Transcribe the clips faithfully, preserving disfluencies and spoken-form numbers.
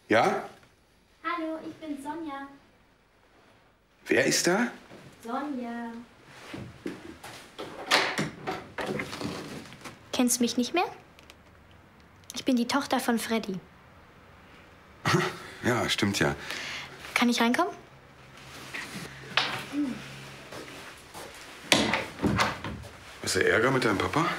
Ja? Hallo, ich bin Sonja. Wer ist da? Sonja. Kennst du mich nicht mehr? Ich bin die Tochter von Freddy. Ja, stimmt ja. Kann ich reinkommen? Hm. Hast du Ärger mit deinem Papa?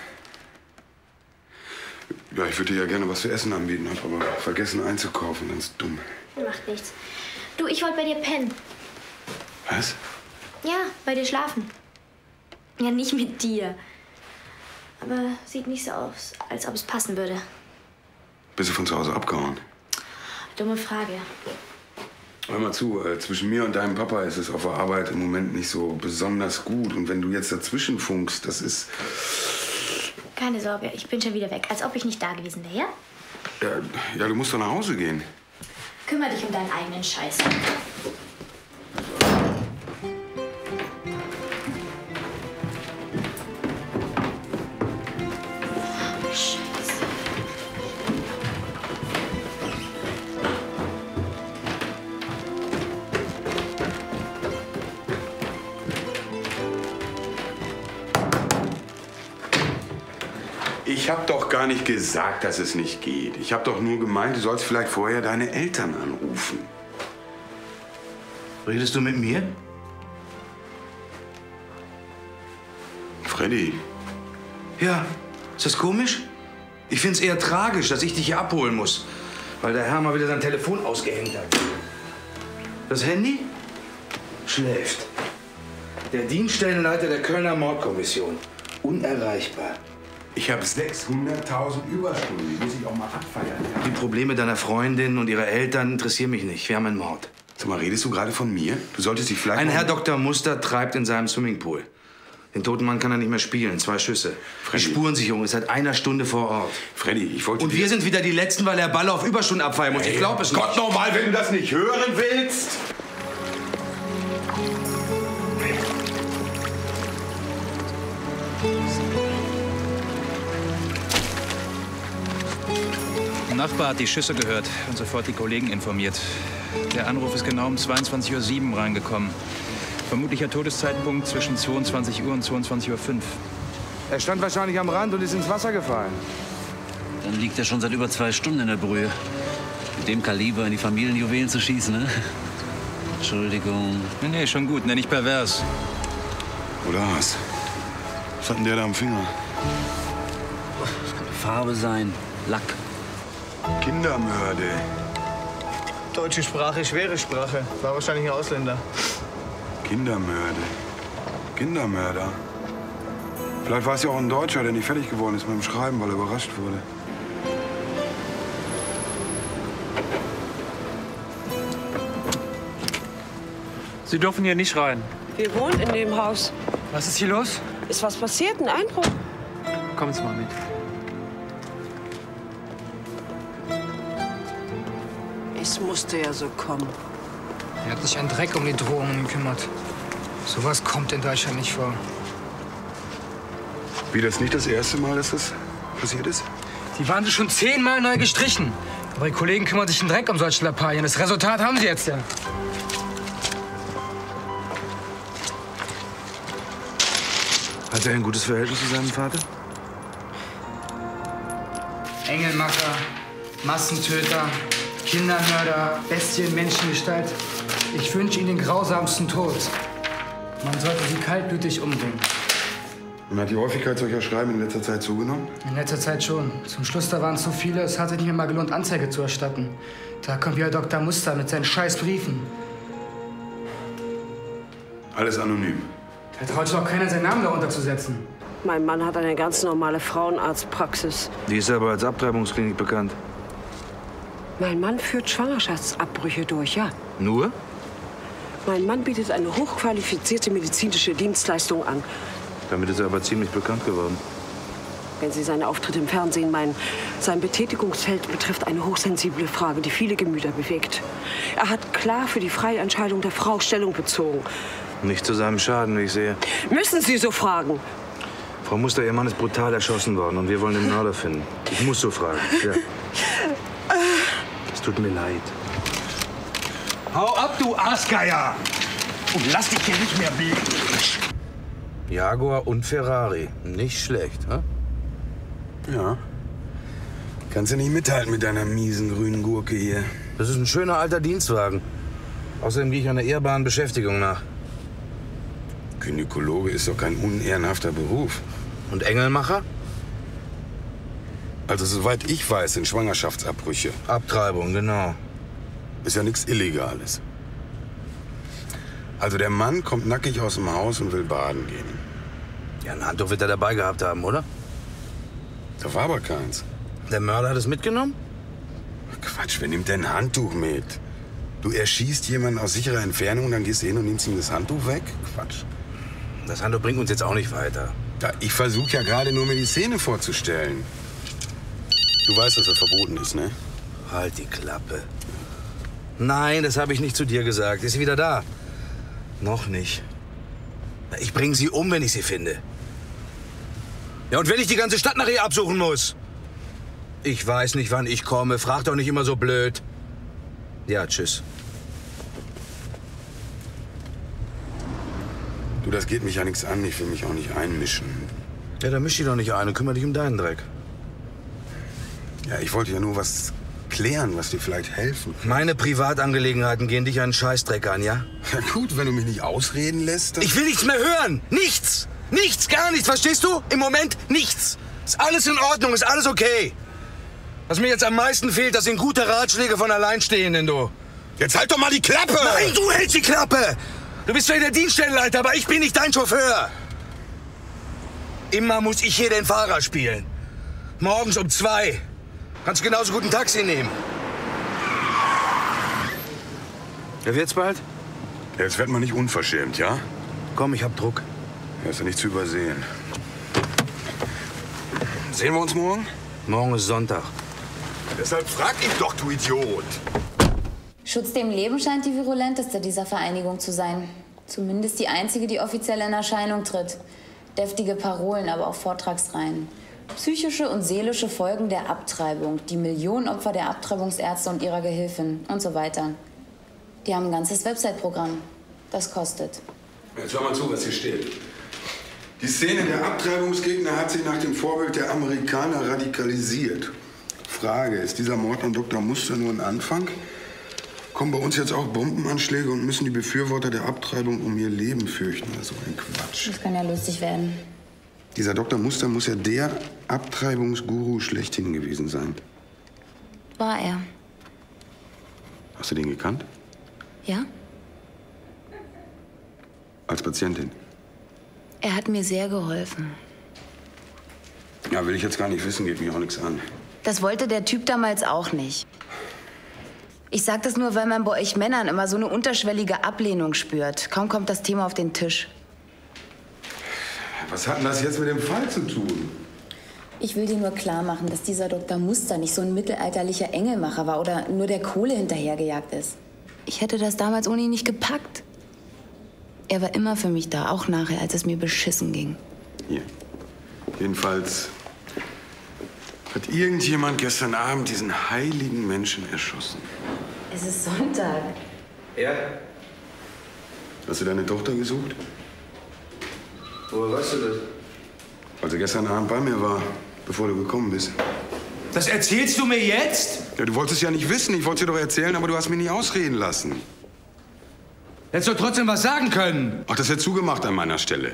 Ja, ich würde dir ja gerne was zu essen anbieten, hab aber vergessen einzukaufen. Ganz dumm. Macht nichts. Du, ich wollte bei dir pennen. Was? Ja, bei dir schlafen. Ja, nicht mit dir. Aber sieht nicht so aus, als ob es passen würde. Bist du von zu Hause abgehauen? Dumme Frage. Hör mal zu, äh, zwischen mir und deinem Papa ist es auf der Arbeit im Moment nicht so besonders gut. Und wenn du jetzt dazwischen funkst, das ist... Keine Sorge, ich bin schon wieder weg, als ob ich nicht da gewesen wäre, ja? Ja, ja, du musst doch nach Hause gehen. Kümmer dich um deinen eigenen Scheiß. Ich habe doch gar nicht gesagt, dass es nicht geht. Ich habe doch nur gemeint, du sollst vielleicht vorher deine Eltern anrufen. Redest du mit mir? Freddy. Ja. Ist das komisch? Ich find's eher tragisch, dass ich dich hier abholen muss. Weil der Herr mal wieder sein Telefon ausgehängt hat. Das Handy? Schläft. Der Dienststellenleiter der Kölner Mordkommission. Unerreichbar. Ich habe sechshunderttausend Überstunden. Die muss ich auch mal abfeiern. Ja? Die Probleme deiner Freundin und ihrer Eltern interessieren mich nicht. Wir haben einen Mord. Sag mal, redest du gerade von mir? Du solltest dich vielleicht... Ein Herr Doktor Muster treibt in seinem Swimmingpool. Den toten Mann kann er nicht mehr spielen. Zwei Schüsse. Freddy. Die Spurensicherung ist seit einer Stunde vor Ort. Freddy, ich wollte... Und wir sind wieder die Letzten, weil er Ball auf Überstunden abfeiern muss. Hey, ich glaube es nicht. Gott nochmal, wenn du das nicht hören willst! Ein Nachbar hat die Schüsse gehört und sofort die Kollegen informiert. Der Anruf ist genau um zweiundzwanzig Uhr sieben reingekommen. Vermutlicher Todeszeitpunkt zwischen zweiundzwanzig Uhr und zweiundzwanzig Uhr fünf. Er stand wahrscheinlich am Rand und ist ins Wasser gefallen. Dann liegt er schon seit über zwei Stunden in der Brühe. Mit dem Kaliber in die Familienjuwelen zu schießen, ne? Entschuldigung. Nee, nee, schon gut, nenn ich pervers. Oder was? Was hat denn der da am Finger? Das könnte Farbe sein. Lack. Kindermörde. Deutsche Sprache, schwere Sprache. War wahrscheinlich ein Ausländer. Kindermörde. Kindermörder. Vielleicht war es ja auch ein Deutscher, der nicht fertig geworden ist mit dem Schreiben, weil er überrascht wurde. Sie dürfen hier nicht rein. Wir wohnen in dem Haus. Was ist hier los? Ist was passiert? Ein Einbruch? Kommen Sie mal mit. Es musste ja so kommen. Er hat sich einen Dreck um die Drohungen gekümmert. Sowas kommt in Deutschland nicht vor. Wie, das nicht das erste Mal, dass das passiert ist? Die waren sie schon zehnmal neu gestrichen. Aber die Kollegen kümmern sich einen Dreck um solche Lappalien. Das Resultat haben sie jetzt ja. Hat er ein gutes Verhältnis zu seinem Vater? Engelmacher, Massentöter, Kindermörder, Bestie in Menschengestalt. Ich wünsche ihnen den grausamsten Tod. Man sollte sie kaltblütig umbringen. Und hat die Häufigkeit solcher Schreiben in letzter Zeit zugenommen? In letzter Zeit schon. Zum Schluss, da waren es so viele, es hat sich nicht mehr mal gelohnt, Anzeige zu erstatten. Da kommt wieder Doktor Muster mit seinen scheiß Briefen. Alles anonym. Da traut sich auch keiner, seinen Namen darunter zu setzen. Mein Mann hat eine ganz normale Frauenarztpraxis. Die ist aber als Abtreibungsklinik bekannt. Mein Mann führt Schwangerschaftsabbrüche durch, ja. Nur? Mein Mann bietet eine hochqualifizierte medizinische Dienstleistung an. Damit ist er aber ziemlich bekannt geworden. Wenn Sie seine Auftritte im Fernsehen meinen, sein Betätigungsfeld betrifft eine hochsensible Frage, die viele Gemüter bewegt. Er hat klar für die freie Entscheidung der Frau Stellung bezogen. Nicht zu seinem Schaden, wie ich sehe. Müssen Sie so fragen? Frau Muster, Ihr Mann ist brutal erschossen worden und wir wollen den Mörder finden. Ich muss so fragen. Ja. Es tut mir leid. Hau ab, du Aasgeier! Und lass dich hier nicht mehr blicken. Jaguar und Ferrari. Nicht schlecht, hä? Ja. Kannst du nicht mithalten mit deiner miesen grünen Gurke hier. Das ist ein schöner alter Dienstwagen. Außerdem gehe ich einer ehrbaren Beschäftigung nach. Gynäkologe ist doch kein unehrenhafter Beruf. Und Engelmacher? Also soweit ich weiß, sind Schwangerschaftsabbrüche. Abtreibung, genau. Ist ja nichts Illegales. Also der Mann kommt nackig aus dem Haus und will baden gehen. Ja, ein Handtuch wird er dabei gehabt haben, oder? Da war aber keins. Der Mörder hat es mitgenommen? Quatsch, wer nimmt denn ein Handtuch mit? Du erschießt jemanden aus sicherer Entfernung und dann gehst du hin und nimmst ihm das Handtuch weg? Quatsch. Das Handtuch bringt uns jetzt auch nicht weiter. Ja, ich versuche ja gerade nur, mir die Szene vorzustellen. Du weißt, dass das verboten ist, ne? Halt die Klappe. Nein, das habe ich nicht zu dir gesagt. Ist sie wieder da? Noch nicht. Ich bringe sie um, wenn ich sie finde. Ja, und wenn ich die ganze Stadt nach ihr absuchen muss? Ich weiß nicht, wann ich komme. Frag doch nicht immer so blöd. Ja, tschüss. Du, das geht mich ja nichts an. Ich will mich auch nicht einmischen. Ja, dann misch dich doch nicht ein und kümmere dich um deinen Dreck. Ja, ich wollte ja nur was klären, was dir vielleicht helfen kann. Meine Privatangelegenheiten gehen dich einen Scheißdreck an, ja? Ja gut, wenn du mich nicht ausreden lässt, dann... Ich will nichts mehr hören! Nichts! Nichts, gar nichts, verstehst du? Im Moment nichts. Ist alles in Ordnung, ist alles okay. Was mir jetzt am meisten fehlt, das sind gute Ratschläge von Alleinstehenden, du. Jetzt halt doch mal die Klappe! Nein, du hältst die Klappe! Du bist zwar der Dienststellenleiter, aber ich bin nicht dein Chauffeur. Immer muss ich hier den Fahrer spielen. Morgens um zwei. Kannst genauso gut ein Taxi nehmen. Ja, wird's bald? Jetzt wird man nicht unverschämt, ja? Komm, ich hab Druck. Ja, ist ja nicht zu übersehen. Sehen wir uns morgen? Morgen ist Sonntag. Deshalb frag ich doch, du Idiot. Schutz dem Leben scheint die virulenteste dieser Vereinigung zu sein. Zumindest die einzige, die offiziell in Erscheinung tritt. Deftige Parolen, aber auch Vortragsreihen. Psychische und seelische Folgen der Abtreibung, die Millionenopfer der Abtreibungsärzte und ihrer Gehilfin und so weiter. Die haben ein ganzes Website-Programm. Das kostet. Jetzt hör mal zu, was hier steht. Die Szene der Abtreibungsgegner hat sich nach dem Vorbild der Amerikaner radikalisiert. Frage, ist dieser Mord an Doktor Muster nur ein Anfang? Kommen bei uns jetzt auch Bombenanschläge und müssen die Befürworter der Abtreibung um ihr Leben fürchten? So ein Quatsch. Das kann ja lustig werden. Dieser Doktor Muster muss ja der Abtreibungsguru schlechthin gewesen sein. War er. Hast du den gekannt? Ja? Als Patientin? Er hat mir sehr geholfen. Ja, will ich jetzt gar nicht wissen, geht mich auch nichts an. Das wollte der Typ damals auch nicht. Ich sag das nur, weil man bei euch Männern immer so eine unterschwellige Ablehnung spürt. Kaum kommt das Thema auf den Tisch. Was hat denn das jetzt mit dem Fall zu tun? Ich will dir nur klar machen, dass dieser Doktor Muster nicht so ein mittelalterlicher Engelmacher war oder nur der Kohle hinterhergejagt ist. Ich hätte das damals ohne ihn nicht gepackt. Er war immer für mich da, auch nachher, als es mir beschissen ging. Hier. Jedenfalls hat irgendjemand gestern Abend diesen heiligen Menschen erschossen. Es ist Sonntag. Ja? Hast du deine Tochter gesucht? Woher weißt du das? Weil sie gestern Abend bei mir war, bevor du gekommen bist. Das erzählst du mir jetzt? Ja, du wolltest ja nicht wissen. Ich wollte dir doch erzählen, aber du hast mich nicht ausreden lassen. Hättest du trotzdem was sagen können. Ach, das hätte zugemacht an meiner Stelle.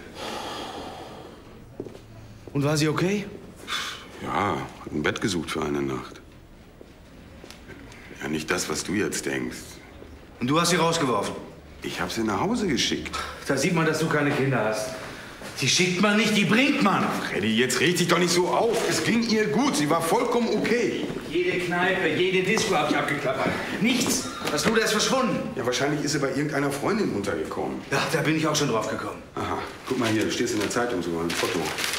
Und war sie okay? Ja, hat ein Bett gesucht für eine Nacht. Ja, nicht das, was du jetzt denkst. Und du hast sie rausgeworfen? Ich habe sie nach Hause geschickt. Da sieht man, dass du keine Kinder hast. Die schickt man nicht, die bringt man. Freddy, jetzt reg dich doch nicht so auf. Es ging ihr gut. Sie war vollkommen okay. Jede Kneipe, jede Disco hab ich abgeklappert. Nichts. Das Luder ist verschwunden. Ja, wahrscheinlich ist sie bei irgendeiner Freundin untergekommen. Ja, da bin ich auch schon drauf gekommen. Aha. Guck mal hier, du stehst in der Zeitung sogar, ein Foto.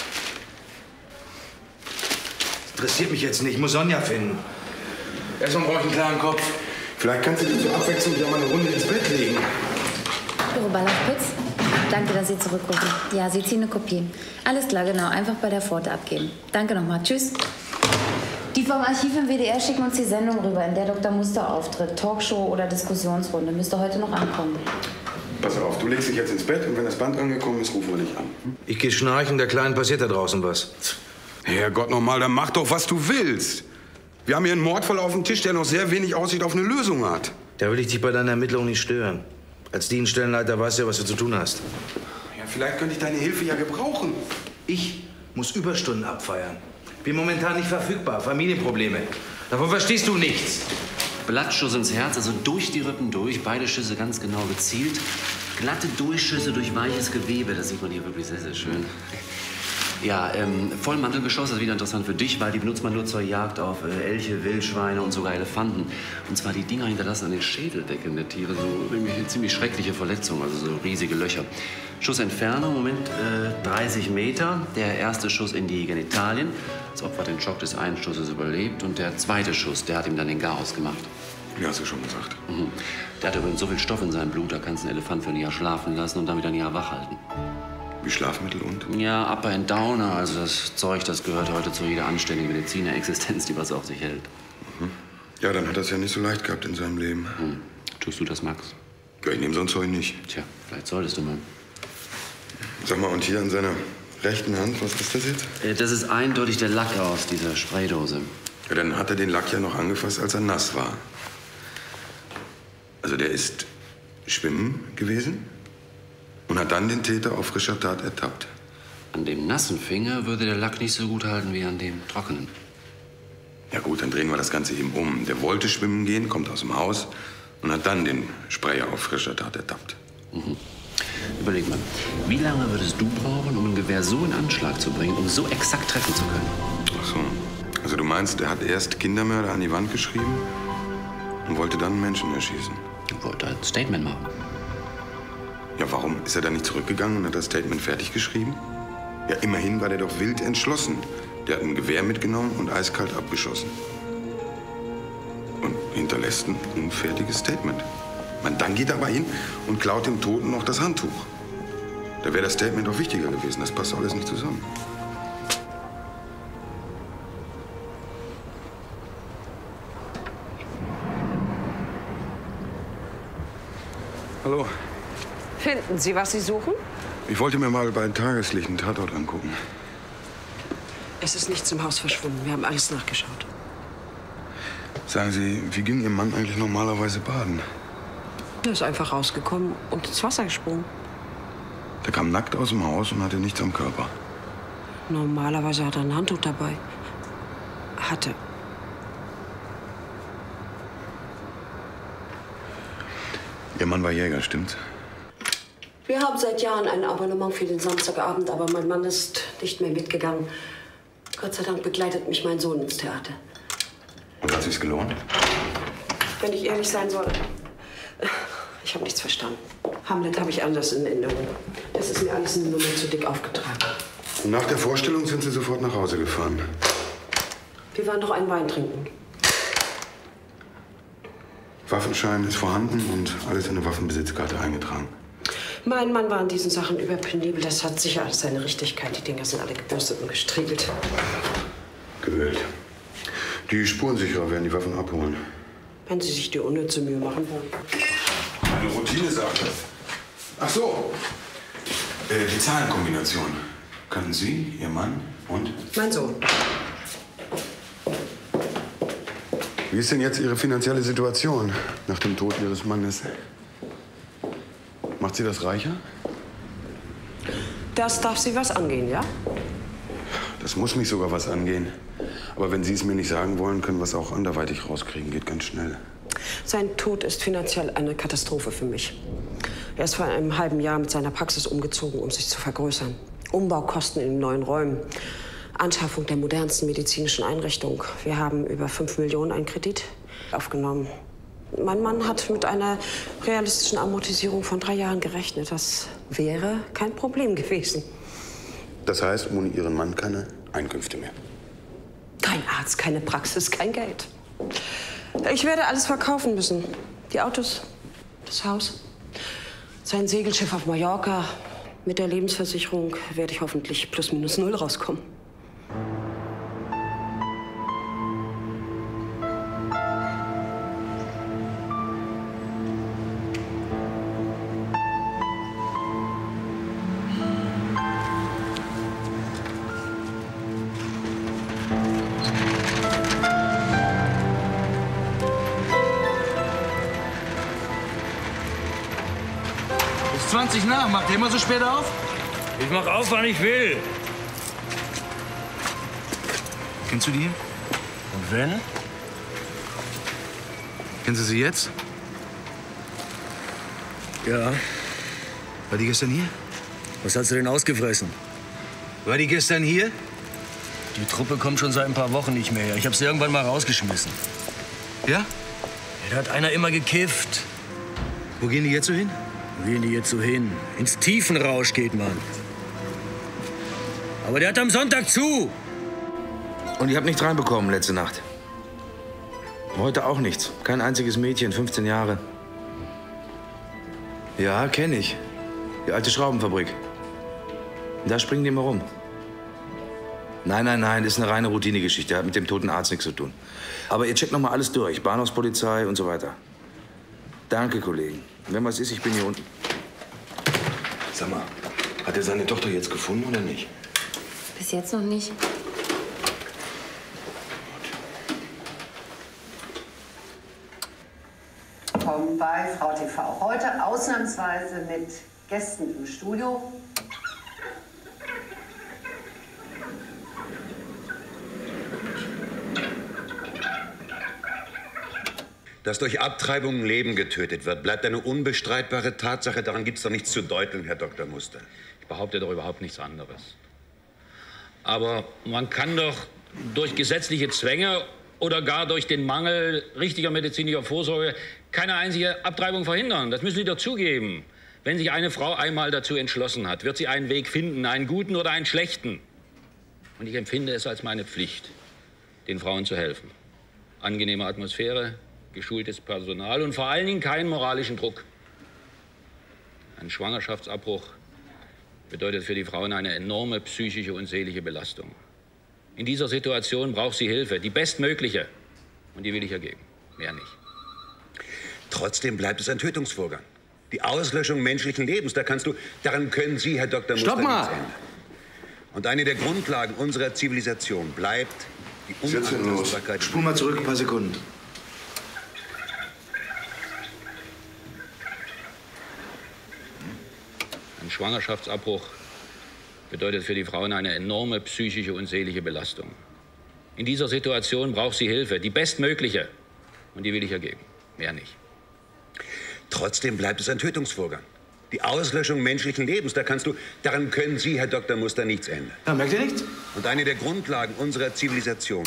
Interessiert mich jetzt nicht. Ich muss Sonja finden. Erstmal brauche ich einen klaren Kopf. Vielleicht kannst du dir zur Abwechslung wieder mal eine Runde ins Bett legen. Büro Ballerspitz. Danke, dass Sie zurückrufen. Ja, Sie ziehen eine Kopie. Alles klar, genau. Einfach bei der Pforte abgeben. Danke nochmal. Tschüss. Die vom Archiv im W D R schicken uns die Sendung rüber, in der Doktor Muster auftritt. Talkshow oder Diskussionsrunde. Müsste heute noch ankommen. Pass auf, du legst dich jetzt ins Bett und wenn das Band angekommen ist, rufen wir dich an. Hm? Ich geh schnarchen, der Kleinen passiert da draußen was. Herrgott nochmal, dann mach doch, was du willst. Wir haben hier einen Mordfall auf dem Tisch, der noch sehr wenig Aussicht auf eine Lösung hat. Da will ich dich bei deiner Ermittlung nicht stören. Als Dienststellenleiter weißt du ja, was du zu tun hast. Ja, vielleicht könnte ich deine Hilfe ja gebrauchen. Ich muss Überstunden abfeiern. Bin momentan nicht verfügbar. Familienprobleme. Davon verstehst du nichts. Blattschuss ins Herz, also durch die Rippen durch. Beide Schüsse ganz genau gezielt. Glatte Durchschüsse durch weiches Gewebe. Das sieht man hier wirklich sehr, sehr schön. Ja, ähm, Vollmantelgeschoss ist wieder interessant für dich, weil die benutzt man nur zur Jagd auf äh, Elche, Wildschweine und sogar Elefanten. Und zwar die Dinger hinterlassen an den Schädeldecken der Tiere so ziemlich, ziemlich schreckliche Verletzungen, also so riesige Löcher. Schussentfernung, Moment, äh, dreißig Meter. Der erste Schuss in die Genitalien. Das Opfer hat den Schock des einen Schusses überlebt. Und der zweite Schuss, der hat ihm dann den Garaus gemacht. Ja, hast du schon gesagt. Mhm. Der hat übrigens so viel Stoff in seinem Blut, da kannst du einen Elefant für ein Jahr schlafen lassen und dann wieder ein Jahr wach halten. Wie Schlafmittel und? Ja, Upper and Downer, also das Zeug, das gehört heute zu jeder anständigen Medizinerexistenz, die was auf sich hält. Mhm. Ja, dann hat er es ja nicht so leicht gehabt in seinem Leben. Hm. Tust du das, Max? Ja, ich nehme so ein Zeug nicht. Tja, vielleicht solltest du mal. Sag mal, und hier an seiner rechten Hand, was ist das jetzt? Äh, das ist eindeutig der Lack aus dieser Spraydose. Ja, dann hat er den Lack ja noch angefasst, als er nass war. Also der ist schwimmen gewesen und hat dann den Täter auf frischer Tat ertappt. An dem nassen Finger würde der Lack nicht so gut halten wie an dem trockenen. Ja gut, dann drehen wir das Ganze eben um. Der wollte schwimmen gehen, kommt aus dem Haus und hat dann den Sprayer auf frischer Tat ertappt. Mhm. Überleg mal, wie lange würdest du brauchen, um ein Gewehr so in Anschlag zu bringen, um so exakt treffen zu können? Ach so. Also du meinst, er hat erst Kindermörder an die Wand geschrieben und wollte dann Menschen erschießen? Er wollte ein Statement machen. Ja, warum ist er dann nicht zurückgegangen und hat das Statement fertig geschrieben? Ja, immerhin war der doch wild entschlossen. Der hat ein Gewehr mitgenommen und eiskalt abgeschossen. Und hinterlässt ein unfertiges Statement. Man, dann geht er aber hin und klaut dem Toten noch das Handtuch. Da wäre das Statement doch wichtiger gewesen. Das passt alles nicht zusammen. Hallo. Finden Sie, was Sie suchen? Ich wollte mir mal bei Tageslicht einen Tatort angucken. Es ist nichts im Haus verschwunden. Wir haben alles nachgeschaut. Sagen Sie, wie ging Ihr Mann eigentlich normalerweise baden? Er ist einfach rausgekommen und ins Wasser gesprungen. Der kam nackt aus dem Haus und hatte nichts am Körper. Normalerweise hat er ein Handtuch dabei. Hatte. Ihr Mann war Jäger, stimmt's? Wir haben seit Jahren ein Abonnement für den Samstagabend, aber mein Mann ist nicht mehr mitgegangen. Gott sei Dank begleitet mich mein Sohn ins Theater. Und hat sich's gelohnt? Wenn ich ehrlich sein soll, ich habe nichts verstanden. Hamlet habe ich anders in Erinnerung. Das ist mir alles eine Nummer zu dick aufgetragen. Und nach der Vorstellung sind Sie sofort nach Hause gefahren? Wir waren doch einen Wein trinken. Waffenschein ist vorhanden und alles in eine Waffenbesitzkarte eingetragen. Mein Mann war in diesen Sachen überpenibel. Das hat sicher alles seine Richtigkeit. Die Dinger sind alle gebürstet und gestriegelt. Gewählt. Die Spurensicherer werden die Waffen abholen. Wenn Sie sich die unnütze Mühe machen wollen. Eine Routinesache. Ach so. Äh, die Zahlenkombination. Kannten Sie, Ihr Mann und? Mein Sohn. Wie ist denn jetzt Ihre finanzielle Situation nach dem Tod Ihres Mannes? Macht Sie das reicher? Das darf Sie was angehen, ja? Das muss mich sogar was angehen. Aber wenn Sie es mir nicht sagen wollen, können wir es auch anderweitig rauskriegen. Geht ganz schnell. Sein Tod ist finanziell eine Katastrophe für mich. Er ist vor einem halben Jahr mit seiner Praxis umgezogen, um sich zu vergrößern. Umbaukosten in neuen Räumen. Anschaffung der modernsten medizinischen Einrichtung. Wir haben über fünf Millionen einen Kredit aufgenommen. Mein Mann hat mit einer realistischen Amortisierung von drei Jahren gerechnet. Das wäre kein Problem gewesen. Das heißt, ohne Ihren Mann keine Einkünfte mehr. Kein Arzt, keine Praxis, kein Geld. Ich werde alles verkaufen müssen. Die Autos, das Haus, sein Segelschiff auf Mallorca. Mit der Lebensversicherung werde ich hoffentlich plus minus null rauskommen. zwanzig nach. Macht ihr immer so spät auf? Ich mach auf, wann ich will. Kennst du die? Und wenn? Kennst du sie jetzt? Ja. War die gestern hier? Was hast du denn ausgefressen? War die gestern hier? Die Truppe kommt schon seit ein paar Wochen nicht mehr her. Ich habe sie irgendwann mal rausgeschmissen. Ja? Ja, da hat einer immer gekifft. Wo gehen die jetzt so hin? Wo gehen die jetzt so hin? Ins Tiefenrausch geht man. Aber der hat am Sonntag zu. Und ihr habt nichts reinbekommen letzte Nacht? Heute auch nichts. Kein einziges Mädchen, fünfzehn Jahre. Ja, kenne ich. Die alte Schraubenfabrik. Da springen die immer rum. Nein, nein, nein, das ist eine reine Routinegeschichte. Hat mit dem toten Arzt nichts zu tun. Aber ihr checkt noch mal alles durch. Bahnhofspolizei und so weiter. Danke, Kollegen. Wenn was ist, ich bin hier unten. Sag mal, hat er seine Tochter jetzt gefunden oder nicht? Bis jetzt noch nicht. Willkommen bei Frau T V. Heute ausnahmsweise mit Gästen im Studio. Dass durch Abtreibung ein Leben getötet wird, bleibt eine unbestreitbare Tatsache. Daran gibt es doch nichts zu deuteln, Herr Doktor Muster. Ich behaupte doch überhaupt nichts anderes. Aber man kann doch durch gesetzliche Zwänge oder gar durch den Mangel richtiger medizinischer Vorsorge keine einzige Abtreibung verhindern. Das müssen Sie doch zugeben. Wenn sich eine Frau einmal dazu entschlossen hat, wird sie einen Weg finden, einen guten oder einen schlechten. Und ich empfinde es als meine Pflicht, den Frauen zu helfen. Angenehme Atmosphäre, geschultes Personal und vor allen Dingen keinen moralischen Druck. Ein Schwangerschaftsabbruch bedeutet für die Frauen eine enorme psychische und seelische Belastung. In dieser Situation braucht sie Hilfe, die bestmögliche. Und die will ich ja geben, mehr nicht. Trotzdem bleibt es ein Tötungsvorgang. Die Auslöschung menschlichen Lebens, da kannst du, daran können Sie, Herr Doktor Muster, Stopp mal! nichts ändern. Und eine der Grundlagen unserer Zivilisation bleibt die Unantastbarkeit. Spul mal zurück, ein paar Sekunden. Ein Schwangerschaftsabbruch bedeutet für die Frauen eine enorme psychische und seelische Belastung. In dieser Situation braucht sie Hilfe, die bestmögliche. Und die will ich ja geben, mehr nicht. Trotzdem bleibt es ein Tötungsvorgang. Die Auslöschung menschlichen Lebens, da kannst du, daran können Sie, Herr Doktor Muster, nichts ändern. Ja, merkt ihr nichts? Und eine der Grundlagen unserer Zivilisation.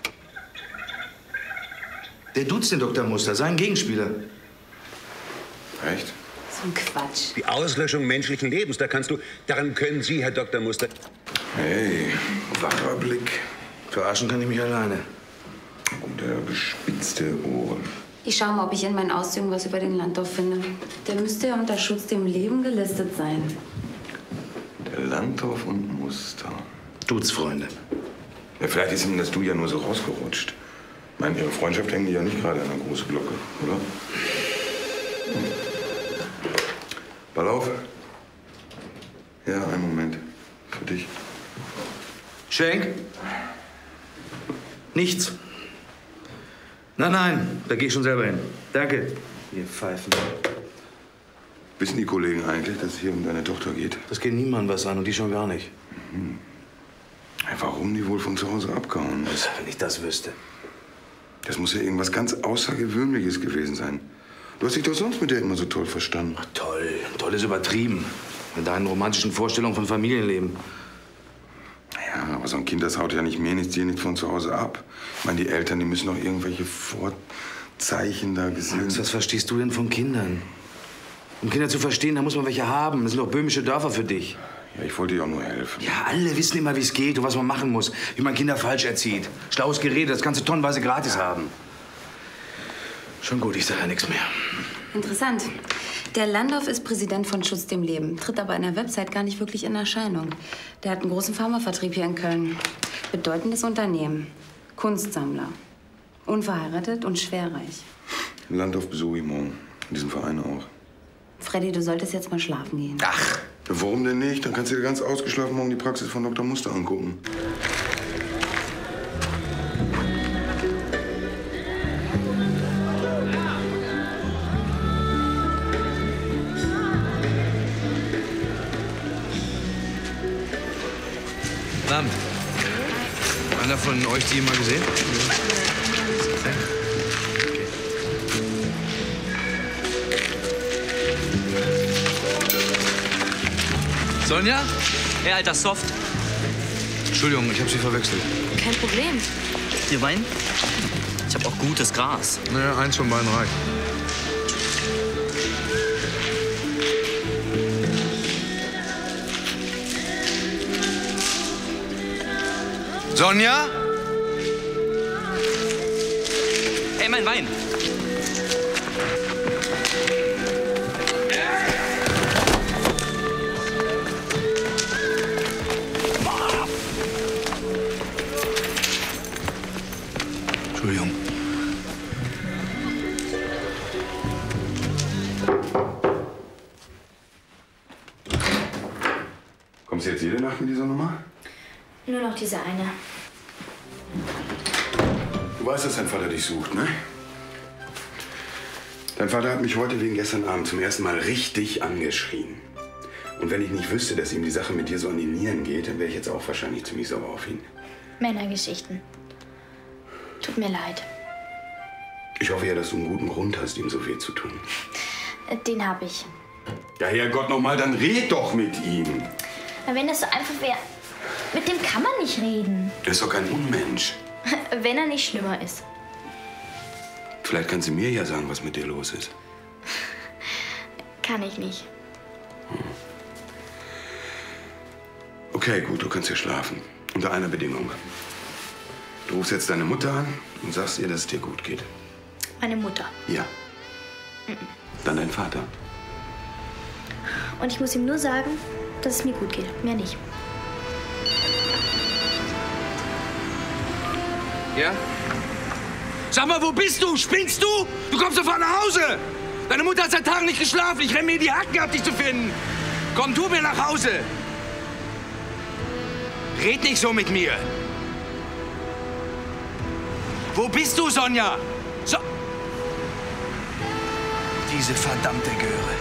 Der duzt den Doktor Muster, sein Gegenspieler. Echt? So ein Quatsch. Die Auslöschung menschlichen Lebens, da kannst du, daran können Sie, Herr Doktor Muster. Hey, wacher Blick. Verarschen kann ich mich alleine. Und er bespitzte Ohren. Ich schaue mal, ob ich in meinen Auszügen was über den Landdorf finde. Der müsste ja unter Schutz dem Leben gelistet sein. Der Landdorf und Muster. Dutzfreunde. Ja, vielleicht ist ihm das Du ja nur so rausgerutscht. Ich meine, Ihre Freundschaft hängt ja nicht gerade an einer großen Glocke, oder? Hm. Ball auf. Ja, einen Moment. Für dich. Schenk? Nichts. Nein, nein, da gehe ich schon selber hin. Danke. Ihr Pfeifen. Wissen die Kollegen eigentlich, dass es hier um deine Tochter geht? Das geht niemandem was an und die schon gar nicht. Mhm. Warum die wohl von zu Hause abgehauen ist? Wenn ich das wüsste. Das muss ja irgendwas ganz Außergewöhnliches gewesen sein. Du hast dich doch sonst mit der immer so toll verstanden. Ach, toll. Toll ist übertrieben. In deinen romantischen Vorstellungen von Familienleben. Ja, aber so ein Kind, das haut ja nicht mehr nichts, dir nichts von zu Hause ab. Ich meine, die Eltern, die müssen doch irgendwelche Vorzeichen da gesehen. Max, was verstehst du denn von Kindern? Um Kinder zu verstehen, da muss man welche haben. Das sind doch böhmische Dörfer für dich. Ja, ich wollte dir auch nur helfen. Ja, alle wissen immer, wie es geht und was man machen muss. Wie man Kinder falsch erzieht. Schlaues Gerede, das kannst du tonnenweise gratis haben. Schon gut, ich sage ja nichts mehr. Interessant. Der Landdorf ist Präsident von Schutz dem Leben, tritt aber in der Website gar nicht wirklich in Erscheinung. Der hat einen großen Pharmavertrieb hier in Köln. Bedeutendes Unternehmen. Kunstsammler. Unverheiratet und schwerreich. Landdorf besuche ich morgen. In diesem Verein auch. Freddy, du solltest jetzt mal schlafen gehen. Ach, warum denn nicht? Dann kannst du dir ganz ausgeschlafen morgen die Praxis von Doktor Muster angucken. Guten Abend. Einer von euch die mal gesehen? Ja. Sonja? Hey, alter Soft. Entschuldigung, ich habe Sie verwechselt. Kein Problem. Ihr Wein? Ich habe auch gutes Gras. Naja, eins von beiden reicht. Sonja? Ey, mein Wein. Entschuldigung. Kommst du jetzt jede Nacht mit dieser Nummer? Nur noch diese eine. Du weißt, dass dein Vater dich sucht, ne? Dein Vater hat mich heute wegen gestern Abend zum ersten Mal richtig angeschrien. Und wenn ich nicht wüsste, dass ihm die Sache mit dir so an die Nieren geht, dann wäre ich jetzt auch wahrscheinlich ziemlich sauer auf ihn. Männergeschichten. Tut mir leid. Ich hoffe ja, dass du einen guten Grund hast, ihm so weh zu tun. Den habe ich. Ja, Herrgott, noch mal, dann red doch mit ihm. Wenn das so einfach wäre, mit dem kann man nicht reden. Er ist doch kein Unmensch. Wenn er nicht schlimmer ist. Vielleicht kannst du mir ja sagen, was mit dir los ist. Kann ich nicht. Okay, gut, du kannst hier schlafen. Unter einer Bedingung. Du rufst jetzt deine Mutter an und sagst ihr, dass es dir gut geht. Meine Mutter. Ja. Mhm. Dann dein Vater. Und ich muss ihm nur sagen, dass es mir gut geht. Mehr nicht. Ja? Sag mal, wo bist du? Spinnst du? Du kommst sofort nach Hause! Deine Mutter hat seit Tagen nicht geschlafen. Ich renn mir in die Hacken ab, dich zu finden. Komm, tu mir nach Hause. Red nicht so mit mir. Wo bist du, Sonja? So. Diese verdammte Göre.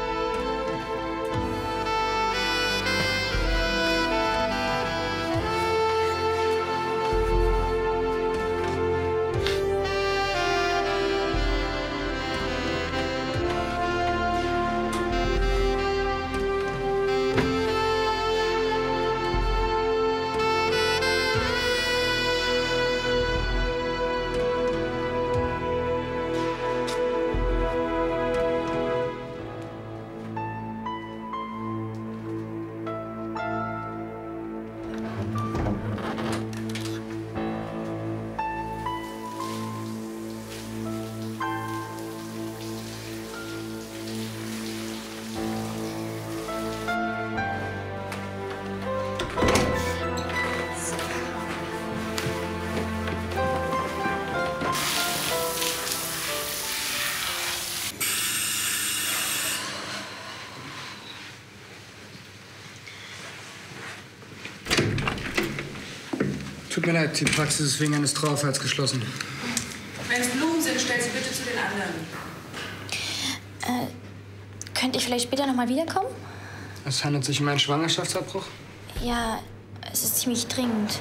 Tut mir leid, die Praxis ist wegen eines Trauerfalls geschlossen. Wenn es Blumen sind, stell sie bitte zu den anderen. Äh, könnt ihr vielleicht später noch mal wiederkommen? Es handelt sich um einen Schwangerschaftsabbruch? Ja, es ist ziemlich dringend.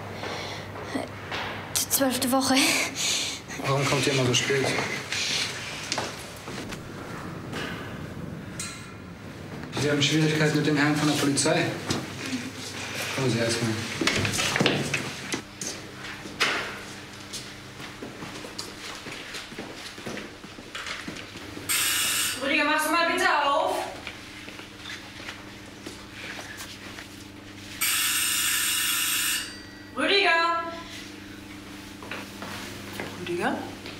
Die zwölfte Woche. Warum kommt ihr immer so spät? Sie haben Schwierigkeiten mit den Herren von der Polizei. Kommen Sie erstmal. Rüdiger, machst du mal bitte auf? Rüdiger! Rüdiger?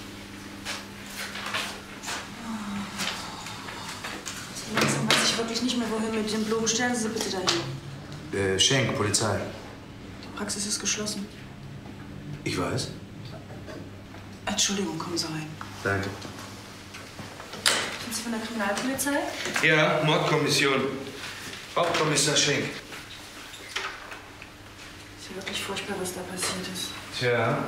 So langsam weiß ich wirklich nicht mehr, wohin mit den Blumen. Stellen Sie sie bitte dahin. Äh, Schenk, Polizei. Die Praxis ist geschlossen. Ich weiß. Entschuldigung, kommen Sie rein. Danke. Sind Sie von der Kriminalpolizei? Ja, Mordkommission. Hauptkommissar Schenk. Ist ja wirklich furchtbar, was da passiert ist. Tja.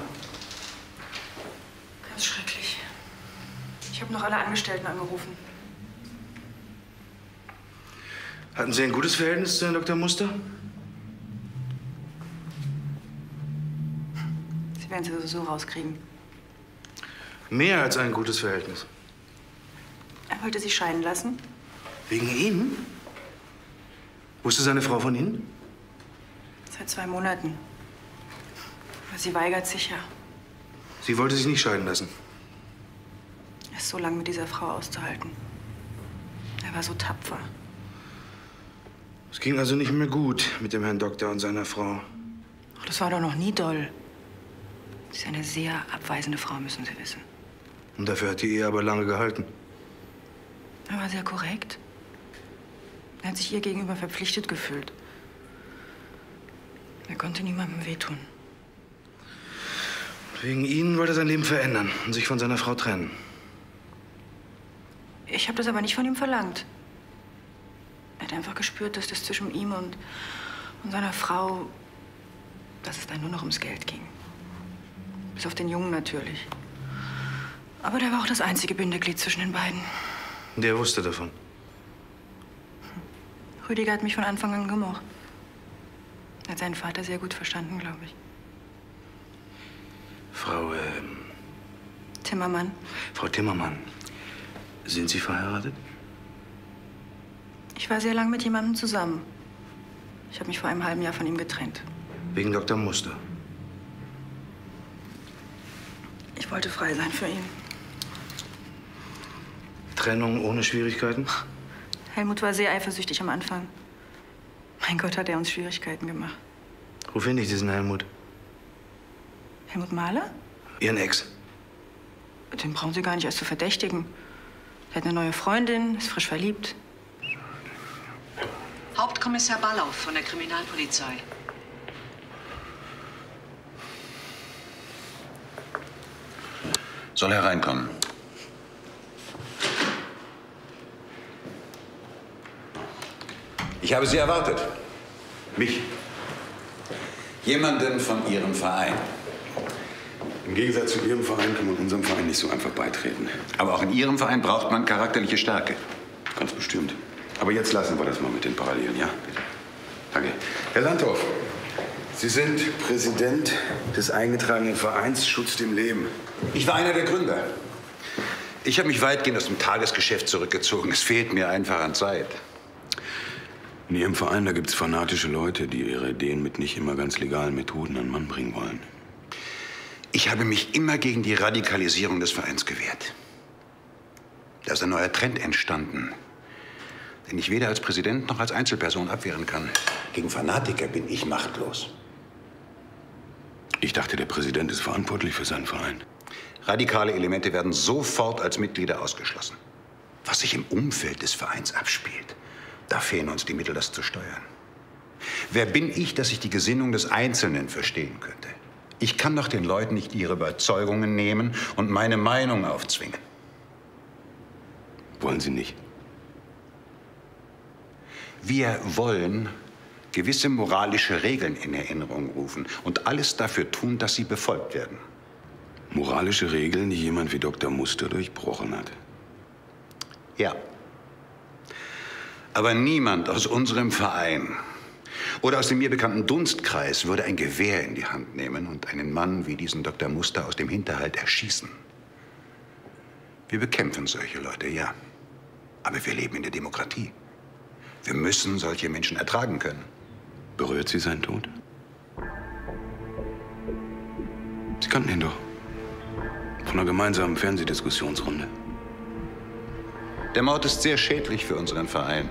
Ganz schrecklich. Ich habe noch alle Angestellten angerufen. Hatten Sie ein gutes Verhältnis zu Herrn Doktor Muster? werden Sie so rauskriegen. Mehr als ein gutes Verhältnis. Er wollte sich scheiden lassen. Wegen Ihnen? Wusste seine Frau von Ihnen? Seit zwei Monaten. Aber sie weigert sich ja. Sie wollte sich nicht scheiden lassen. Es so lange mit dieser Frau auszuhalten. Er war so tapfer. Es ging also nicht mehr gut mit dem Herrn Doktor und seiner Frau. Ach, das war doch noch nie doll. Sie ist eine sehr abweisende Frau, müssen Sie wissen. Und dafür hat die Ehe aber lange gehalten. Er war sehr korrekt. Er hat sich ihr gegenüber verpflichtet gefühlt. Er konnte niemandem wehtun. Wegen Ihnen wollte er sein Leben verändern und sich von seiner Frau trennen. Ich habe das aber nicht von ihm verlangt. Er hat einfach gespürt, dass das zwischen ihm und, und seiner Frau, dass es dann nur noch ums Geld ging. Bis auf den Jungen natürlich. Aber der war auch das einzige Bindeglied zwischen den beiden. Der wusste davon. Rüdiger hat mich von Anfang an gemocht. Er hat seinen Vater sehr gut verstanden, glaube ich. Frau, ähm... Timmermann. Frau Timmermann, sind Sie verheiratet? Ich war sehr lang mit jemandem zusammen. Ich habe mich vor einem halben Jahr von ihm getrennt. Wegen Doktor Muster? Ich wollte frei sein für ihn. Trennung ohne Schwierigkeiten? Helmut war sehr eifersüchtig am Anfang. Mein Gott, hat er uns Schwierigkeiten gemacht. Wo finde ich diesen Helmut? Helmut Mahler? Ihren Ex. Den brauchen Sie gar nicht erst zu verdächtigen. Er hat eine neue Freundin, ist frisch verliebt. Hauptkommissar Ballauf von der Kriminalpolizei. Soll hereinkommen. Ich habe Sie erwartet. Mich? Jemanden von Ihrem Verein. Im Gegensatz zu Ihrem Verein kann man unserem Verein nicht so einfach beitreten. Aber auch in Ihrem Verein braucht man charakterliche Stärke. Ganz bestimmt. Aber jetzt lassen wir das mal mit den Parallelen, ja? Danke. Herr Landhoff, Sie sind Präsident des eingetragenen Vereins Schutz dem Leben. Ich war einer der Gründer. Ich habe mich weitgehend aus dem Tagesgeschäft zurückgezogen. Es fehlt mir einfach an Zeit. In Ihrem Verein, da gibt es fanatische Leute, die ihre Ideen mit nicht immer ganz legalen Methoden an den Mann bringen wollen. Ich habe mich immer gegen die Radikalisierung des Vereins gewehrt. Da ist ein neuer Trend entstanden, den ich weder als Präsident noch als Einzelperson abwehren kann. Gegen Fanatiker bin ich machtlos. Ich dachte, der Präsident ist verantwortlich für seinen Verein. Radikale Elemente werden sofort als Mitglieder ausgeschlossen. Was sich im Umfeld des Vereins abspielt, da fehlen uns die Mittel, das zu steuern. Wer bin ich, dass ich die Gesinnung des Einzelnen verstehen könnte? Ich kann doch den Leuten nicht ihre Überzeugungen nehmen und meine Meinung aufzwingen. Wollen Sie nicht? Wir wollen gewisse moralische Regeln in Erinnerung rufen und alles dafür tun, dass sie befolgt werden. Moralische Regeln, die jemand wie Doktor Muster durchbrochen hat? Ja. Aber niemand aus unserem Verein oder aus dem mir bekannten Dunstkreis würde ein Gewehr in die Hand nehmen und einen Mann wie diesen Doktor Muster aus dem Hinterhalt erschießen. Wir bekämpfen solche Leute, ja. Aber wir leben in der Demokratie. Wir müssen solche Menschen ertragen können. Berührt Sie sein Tod? Sie kannten ihn doch. Von einer gemeinsamen Fernsehdiskussionsrunde. Der Mord ist sehr schädlich für unseren Verein.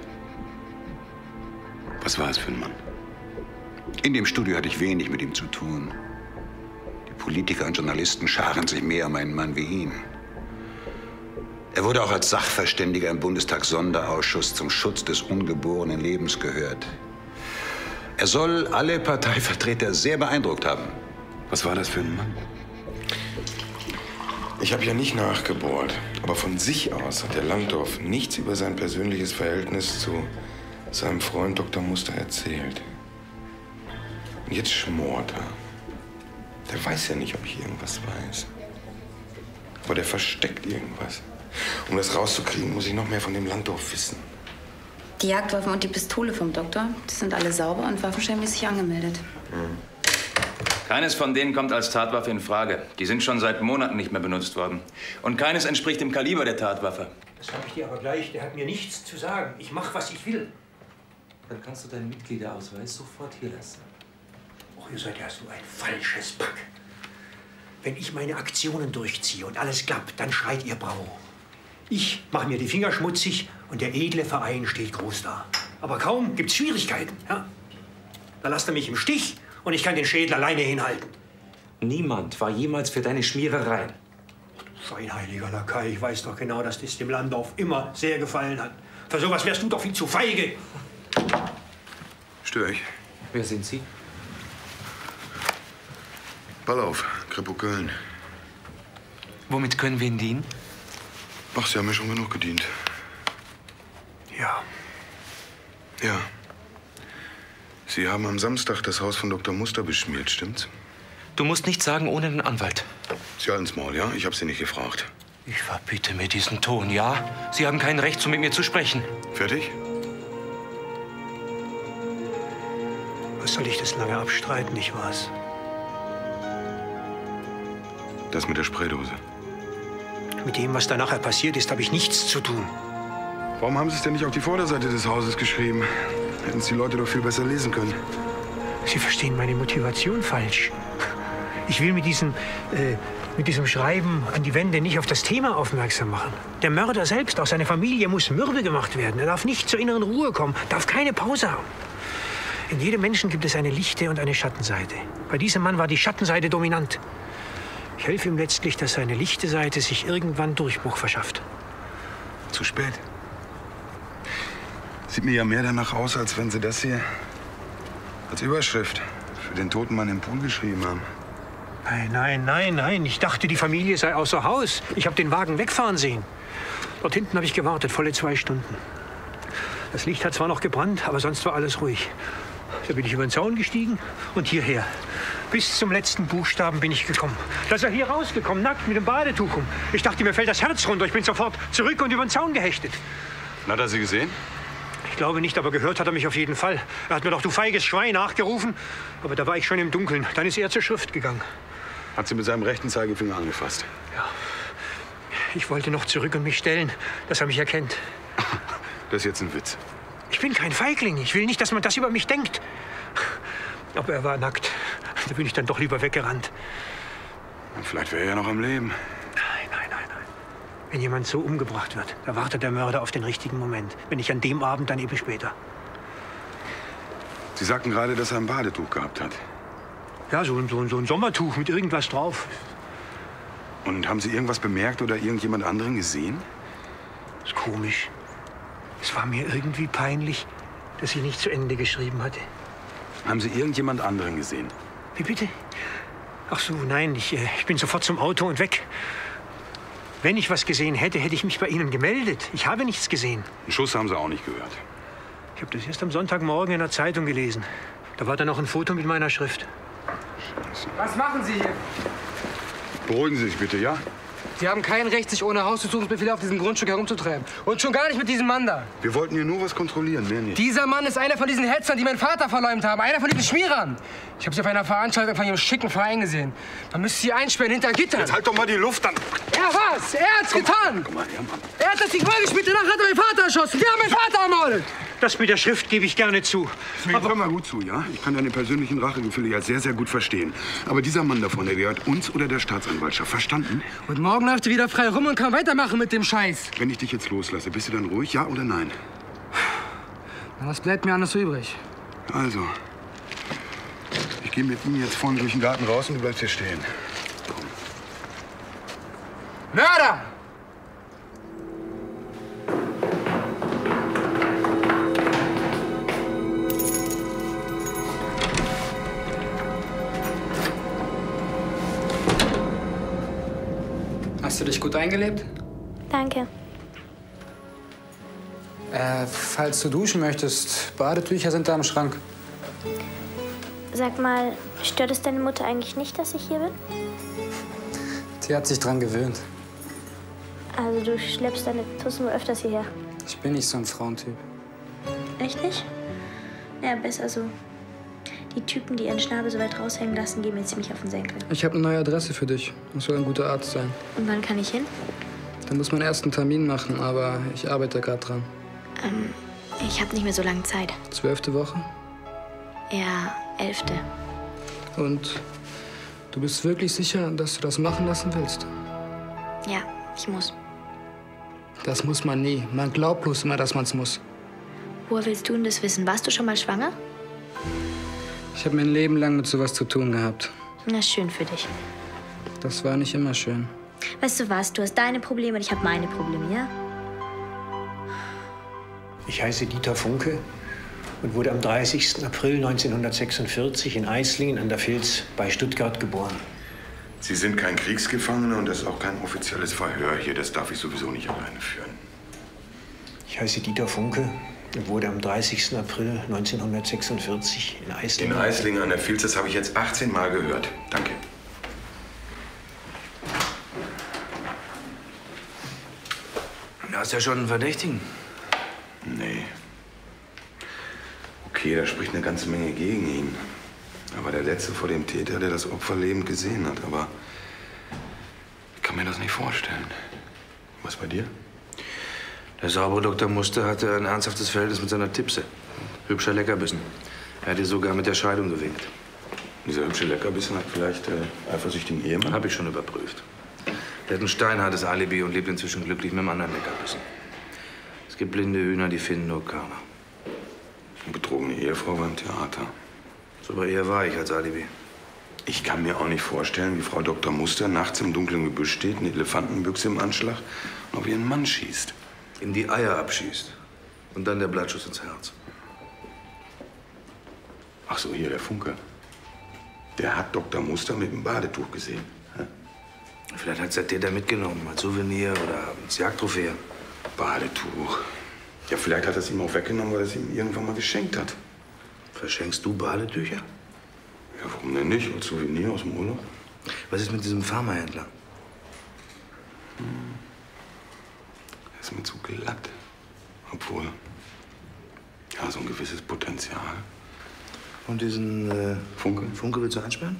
Was war es für ein Mann? In dem Studio hatte ich wenig mit ihm zu tun. Die Politiker und Journalisten scharen sich mehr um einen Mann wie ihn. Er wurde auch als Sachverständiger im Bundestag-Sonderausschuss zum Schutz des ungeborenen Lebens gehört. Er soll alle Parteivertreter sehr beeindruckt haben. Was war das für ein Mann? Ich habe ja nicht nachgebohrt, aber von sich aus hat der Landorf nichts über sein persönliches Verhältnis zu seinem Freund Doktor Muster erzählt. Und jetzt schmort er. Der weiß ja nicht, ob ich irgendwas weiß. Aber der versteckt irgendwas. Um das rauszukriegen, muss ich noch mehr von dem Landorf wissen. Die Jagdwaffen und die Pistole vom Doktor, die sind alle sauber und waffenscheinmäßig angemeldet. Hm. Keines von denen kommt als Tatwaffe in Frage. Die sind schon seit Monaten nicht mehr benutzt worden. Und keines entspricht dem Kaliber der Tatwaffe. Das sag ich dir aber gleich. Der hat mir nichts zu sagen. Ich mach, was ich will. Dann kannst du deinen Mitgliederausweis sofort hier lassen. Och, ihr seid ja so ein falsches Pack. Wenn ich meine Aktionen durchziehe und alles klappt, dann schreit ihr Bravo. Ich mache mir die Finger schmutzig und der edle Verein steht groß da. Aber kaum gibt's Schwierigkeiten. Ja? Da lasst ihr mich im Stich und ich kann den Schädel alleine hinhalten. Niemand war jemals für deine Schmierereien. Sein heiliger Lakai, ich weiß doch genau, dass das dem Landorf immer sehr gefallen hat. Für sowas wärst du doch viel zu feige. Stör ich? Wer sind Sie? Ball auf, Kripo Köln. Womit können wir Ihnen dienen? Ach, Sie haben mir schon genug gedient. Ja. Ja. Sie haben am Samstag das Haus von Doktor Muster beschmiert, stimmt's? Du musst nichts sagen ohne den Anwalt. Sie halten's Maul, ja? Ich habe Sie nicht gefragt. Ich verbiete mir diesen Ton, ja? Sie haben kein Recht, so mit mir zu sprechen. Fertig? Was soll ich das lange abstreiten, nicht wahr's? Das mit der Spraydose. Mit dem, was da nachher passiert ist, habe ich nichts zu tun. Warum haben Sie es denn nicht auf die Vorderseite des Hauses geschrieben? Hätten es die Leute doch viel besser lesen können. Sie verstehen meine Motivation falsch. Ich will mit diesem, äh, mit diesem Schreiben an die Wände nicht auf das Thema aufmerksam machen. Der Mörder selbst, auch seine Familie, muss mürbe gemacht werden. Er darf nicht zur inneren Ruhe kommen, darf keine Pause haben. In jedem Menschen gibt es eine lichte und eine Schattenseite. Bei diesem Mann war die Schattenseite dominant. Ich helfe ihm letztlich, dass seine lichte Seite sich irgendwann Durchbruch verschafft. Zu spät. Sieht mir ja mehr danach aus, als wenn Sie das hier als Überschrift für den toten Mann im Pool geschrieben haben. Nein, nein, nein, nein. Ich dachte, die Familie sei außer Haus. Ich habe den Wagen wegfahren sehen. Dort hinten habe ich gewartet, volle zwei Stunden. Das Licht hat zwar noch gebrannt, aber sonst war alles ruhig. Da bin ich über den Zaun gestiegen und hierher. Bis zum letzten Buchstaben bin ich gekommen. Da ist er hier rausgekommen, nackt mit dem Badetuch um. Ich dachte, mir fällt das Herz runter. Ich bin sofort zurück und über den Zaun gehechtet. Hat er Sie gesehen? Ich glaube nicht, aber gehört hat er mich auf jeden Fall. Er hat mir doch, du feiges Schwein, nachgerufen. Aber da war ich schon im Dunkeln. Dann ist er zur Schrift gegangen. Hat Sie mit seinem rechten Zeigefinger angefasst? Ja. Ich wollte noch zurück und mich stellen, dass er mich erkennt. Das ist jetzt ein Witz. Ich bin kein Feigling. Ich will nicht, dass man das über mich denkt. Aber er war nackt. Da bin ich dann doch lieber weggerannt. Und vielleicht wäre er ja noch am Leben. Nein, nein, nein, nein. Wenn jemand so umgebracht wird, da wartet der Mörder auf den richtigen Moment. Wenn nicht an dem Abend, dann eben später. Sie sagten gerade, dass er ein Badetuch gehabt hat. Ja, so, so, so ein Sommertuch mit irgendwas drauf. Und haben Sie irgendwas bemerkt oder irgendjemand anderen gesehen? Das ist komisch. Es war mir irgendwie peinlich, dass ich nicht zu Ende geschrieben hatte. Haben Sie irgendjemand anderen gesehen? Wie bitte? Ach so, nein, ich, äh, ich bin sofort zum Auto und weg. Wenn ich was gesehen hätte, hätte ich mich bei Ihnen gemeldet. Ich habe nichts gesehen. Einen Schuss haben Sie auch nicht gehört. Ich habe das erst am Sonntagmorgen in der Zeitung gelesen. Da war dann noch ein Foto mit meiner Schrift. Scheiße. Was machen Sie hier? Beruhigen Sie sich bitte, ja? Sie haben kein Recht, sich ohne Hausdurchsuchungsbefehl auf diesem Grundstück herumzutreiben. Und schon gar nicht mit diesem Mann da. Wir wollten hier nur was kontrollieren, mehr nicht. Dieser Mann ist einer von diesen Hetzern, die meinen Vater verleumdet haben. Einer von diesen Schmierern. Ich habe sie auf einer Veranstaltung von ihrem schicken Verein gesehen. Man müsste sie einsperren hinter Gittern. Jetzt halt doch mal die Luft an. Er was? Er hat's komm, getan. Komm mal her, Mann. Er hat das die gespielt. Danach hat er meinen Vater erschossen. Wir haben meinen Vater ermordet. Das mit der Schrift gebe ich gerne zu. Aber hör mal gut zu, ja? Ich kann deine persönlichen Rachegefühle ja sehr, sehr gut verstehen. Aber dieser Mann da vorne, der gehört uns oder der Staatsanwaltschaft. Verstanden? Und morgen läuft er wieder frei rum und kann weitermachen mit dem Scheiß. Wenn ich dich jetzt loslasse, bist du dann ruhig, ja oder nein? Na, was bleibt mir anders übrig? Also, ich gehe mit ihm jetzt vorne durch den Garten raus und du bleibst hier stehen. Komm. Mörder! Hast du dich gut eingelebt? Danke. Äh, falls du duschen möchtest, Badetücher sind da im Schrank. Sag mal, stört es deine Mutter eigentlich nicht, dass ich hier bin? Sie hat sich dran gewöhnt. Also du schleppst deine Tussen wohl öfters hierher. Ich bin nicht so ein Frauentyp. Echt nicht? Ja, besser so. Die Typen, die ihren Schnabel so weit raushängen lassen, gehen mir ziemlich auf den Senkel. Ich habe eine neue Adresse für dich. Das soll ein guter Arzt sein. Und wann kann ich hin? Da muss man erst einen Termin machen, aber ich arbeite gerade dran. Ähm, ich habe nicht mehr so lange Zeit. Zwölfte Woche? Ja, elfte. Und du bist wirklich sicher, dass du das machen lassen willst? Ja, ich muss. Das muss man nie. Man glaubt bloß immer, dass man es muss. Woher willst du denn das wissen? Warst du schon mal schwanger? Ich habe mein Leben lang mit sowas zu tun gehabt. Na, schön für dich. Das war nicht immer schön. Weißt du was? Du hast deine Probleme und ich habe meine Probleme, ja? Ich heiße Dieter Funke und wurde am dreißigsten April neunzehnhundertsechsundvierzig in Eislingen an der Vils bei Stuttgart geboren. Sie sind kein Kriegsgefangener und das ist auch kein offizielles Verhör hier. Das darf ich sowieso nicht alleine führen. Ich heiße Dieter Funke und wurde am dreißigsten April neunzehnhundertsechsundvierzig in Eislingen... In Eislingen an der Vils, das habe ich jetzt achtzehn Mal gehört. Danke. Du hast ja schon einen Verdächtigen. Nee. Okay, da spricht eine ganze Menge gegen ihn. Aber der Letzte vor dem Täter, der das Opfer lebend gesehen hat. Aber ich kann mir das nicht vorstellen. Was bei dir? Der saubere Doktor Muster hatte ein ernsthaftes Verhältnis mit seiner Tipse. Hübscher Leckerbissen. Er hat ihr sogar mit der Scheidung gewinkt. Dieser hübsche Leckerbissen hat vielleicht äh, eifersüchtigen Ehemann? Habe ich schon überprüft. Der hat ein steinhartes Alibi und lebt inzwischen glücklich mit einem anderen Leckerbissen. Es gibt blinde Hühner, die finden nur Körner. Eine betrogene Ehefrau beim Theater. So war eher war ich als Alibi. Ich kann mir auch nicht vorstellen, wie Frau Doktor Muster nachts im dunklen Gebüsch steht, eine Elefantenbüchse im Anschlag und auf ihren Mann schießt. Ihm die Eier abschießt. Und dann der Blattschuss ins Herz. Ach so, hier, der Funke. Der hat Doktor Muster mit dem Badetuch gesehen. Hä? Vielleicht hat es der Täter mitgenommen, als Souvenir oder als Jagdtrophäe. Badetuch. Ja, vielleicht hat er es ihm auch weggenommen, weil er es ihm irgendwann mal geschenkt hat. Verschenkst du Badetücher? Ja, warum denn nicht? Als Souvenir aus dem Urlaub. Was ist mit diesem Pharmahändler? Hm. Er ist mir zu glatt. Obwohl, ja, so ein gewisses Potenzial. Und diesen äh, Funke? Funke willst du einsperren?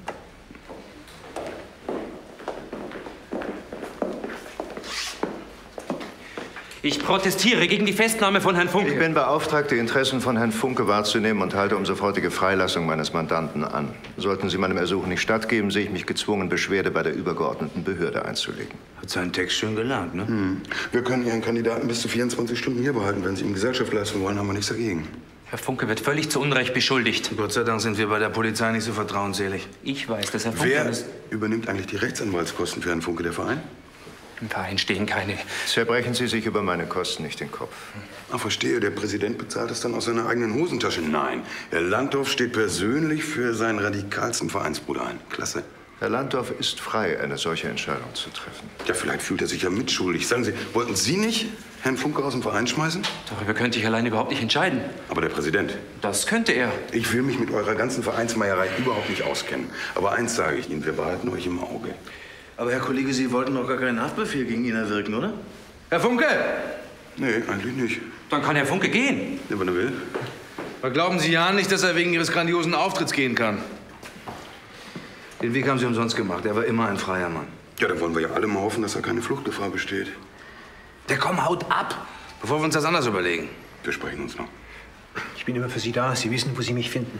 Ich protestiere gegen die Festnahme von Herrn Funke. Ich bin beauftragt, die Interessen von Herrn Funke wahrzunehmen und halte um sofortige Freilassung meines Mandanten an. Sollten Sie meinem Ersuchen nicht stattgeben, sehe ich mich gezwungen, Beschwerde bei der übergeordneten Behörde einzulegen. Hat seinen Text schön gelernt, ne? Hm. Wir können Ihren Kandidaten bis zu vierundzwanzig Stunden hier behalten. Wenn Sie ihm Gesellschaft leisten wollen, haben wir nichts dagegen. Herr Funke wird völlig zu Unrecht beschuldigt. Gott sei Dank sind wir bei der Polizei nicht so vertrauensselig. Ich weiß, dass Herr Funke... Wer übernimmt eigentlich die Rechtsanwaltskosten für Herrn Funke, der Verein? Im Verein stehen keine... Zerbrechen Sie sich über meine Kosten nicht den Kopf. Ah, verstehe. Der Präsident bezahlt das dann aus seiner eigenen Hosentasche. Nein, Herr Landorf steht persönlich für seinen radikalsten Vereinsbruder ein. Klasse. Herr Landorf ist frei, eine solche Entscheidung zu treffen. Ja, vielleicht fühlt er sich ja mitschuldig. Sagen Sie, wollten Sie nicht Herrn Funke aus dem Verein schmeißen? Darüber könnte ich allein überhaupt nicht entscheiden. Aber der Präsident? Das könnte er. Ich will mich mit eurer ganzen Vereinsmeierei überhaupt nicht auskennen. Aber eins sage ich Ihnen, wir behalten euch im Auge. Aber Herr Kollege, Sie wollten doch gar keinen Haftbefehl gegen ihn erwirken, oder? Herr Funke! Nee, eigentlich nicht. Dann kann Herr Funke gehen. Ja, wenn er will. Aber glauben Sie ja nicht, dass er wegen Ihres grandiosen Auftritts gehen kann? Den Weg haben Sie umsonst gemacht. Er war immer ein freier Mann. Ja, dann wollen wir ja alle mal hoffen, dass da keine Fluchtgefahr besteht. Der komm, haut ab, bevor wir uns das anders überlegen. Wir sprechen uns noch. Ich bin immer für Sie da. Sie wissen, wo Sie mich finden.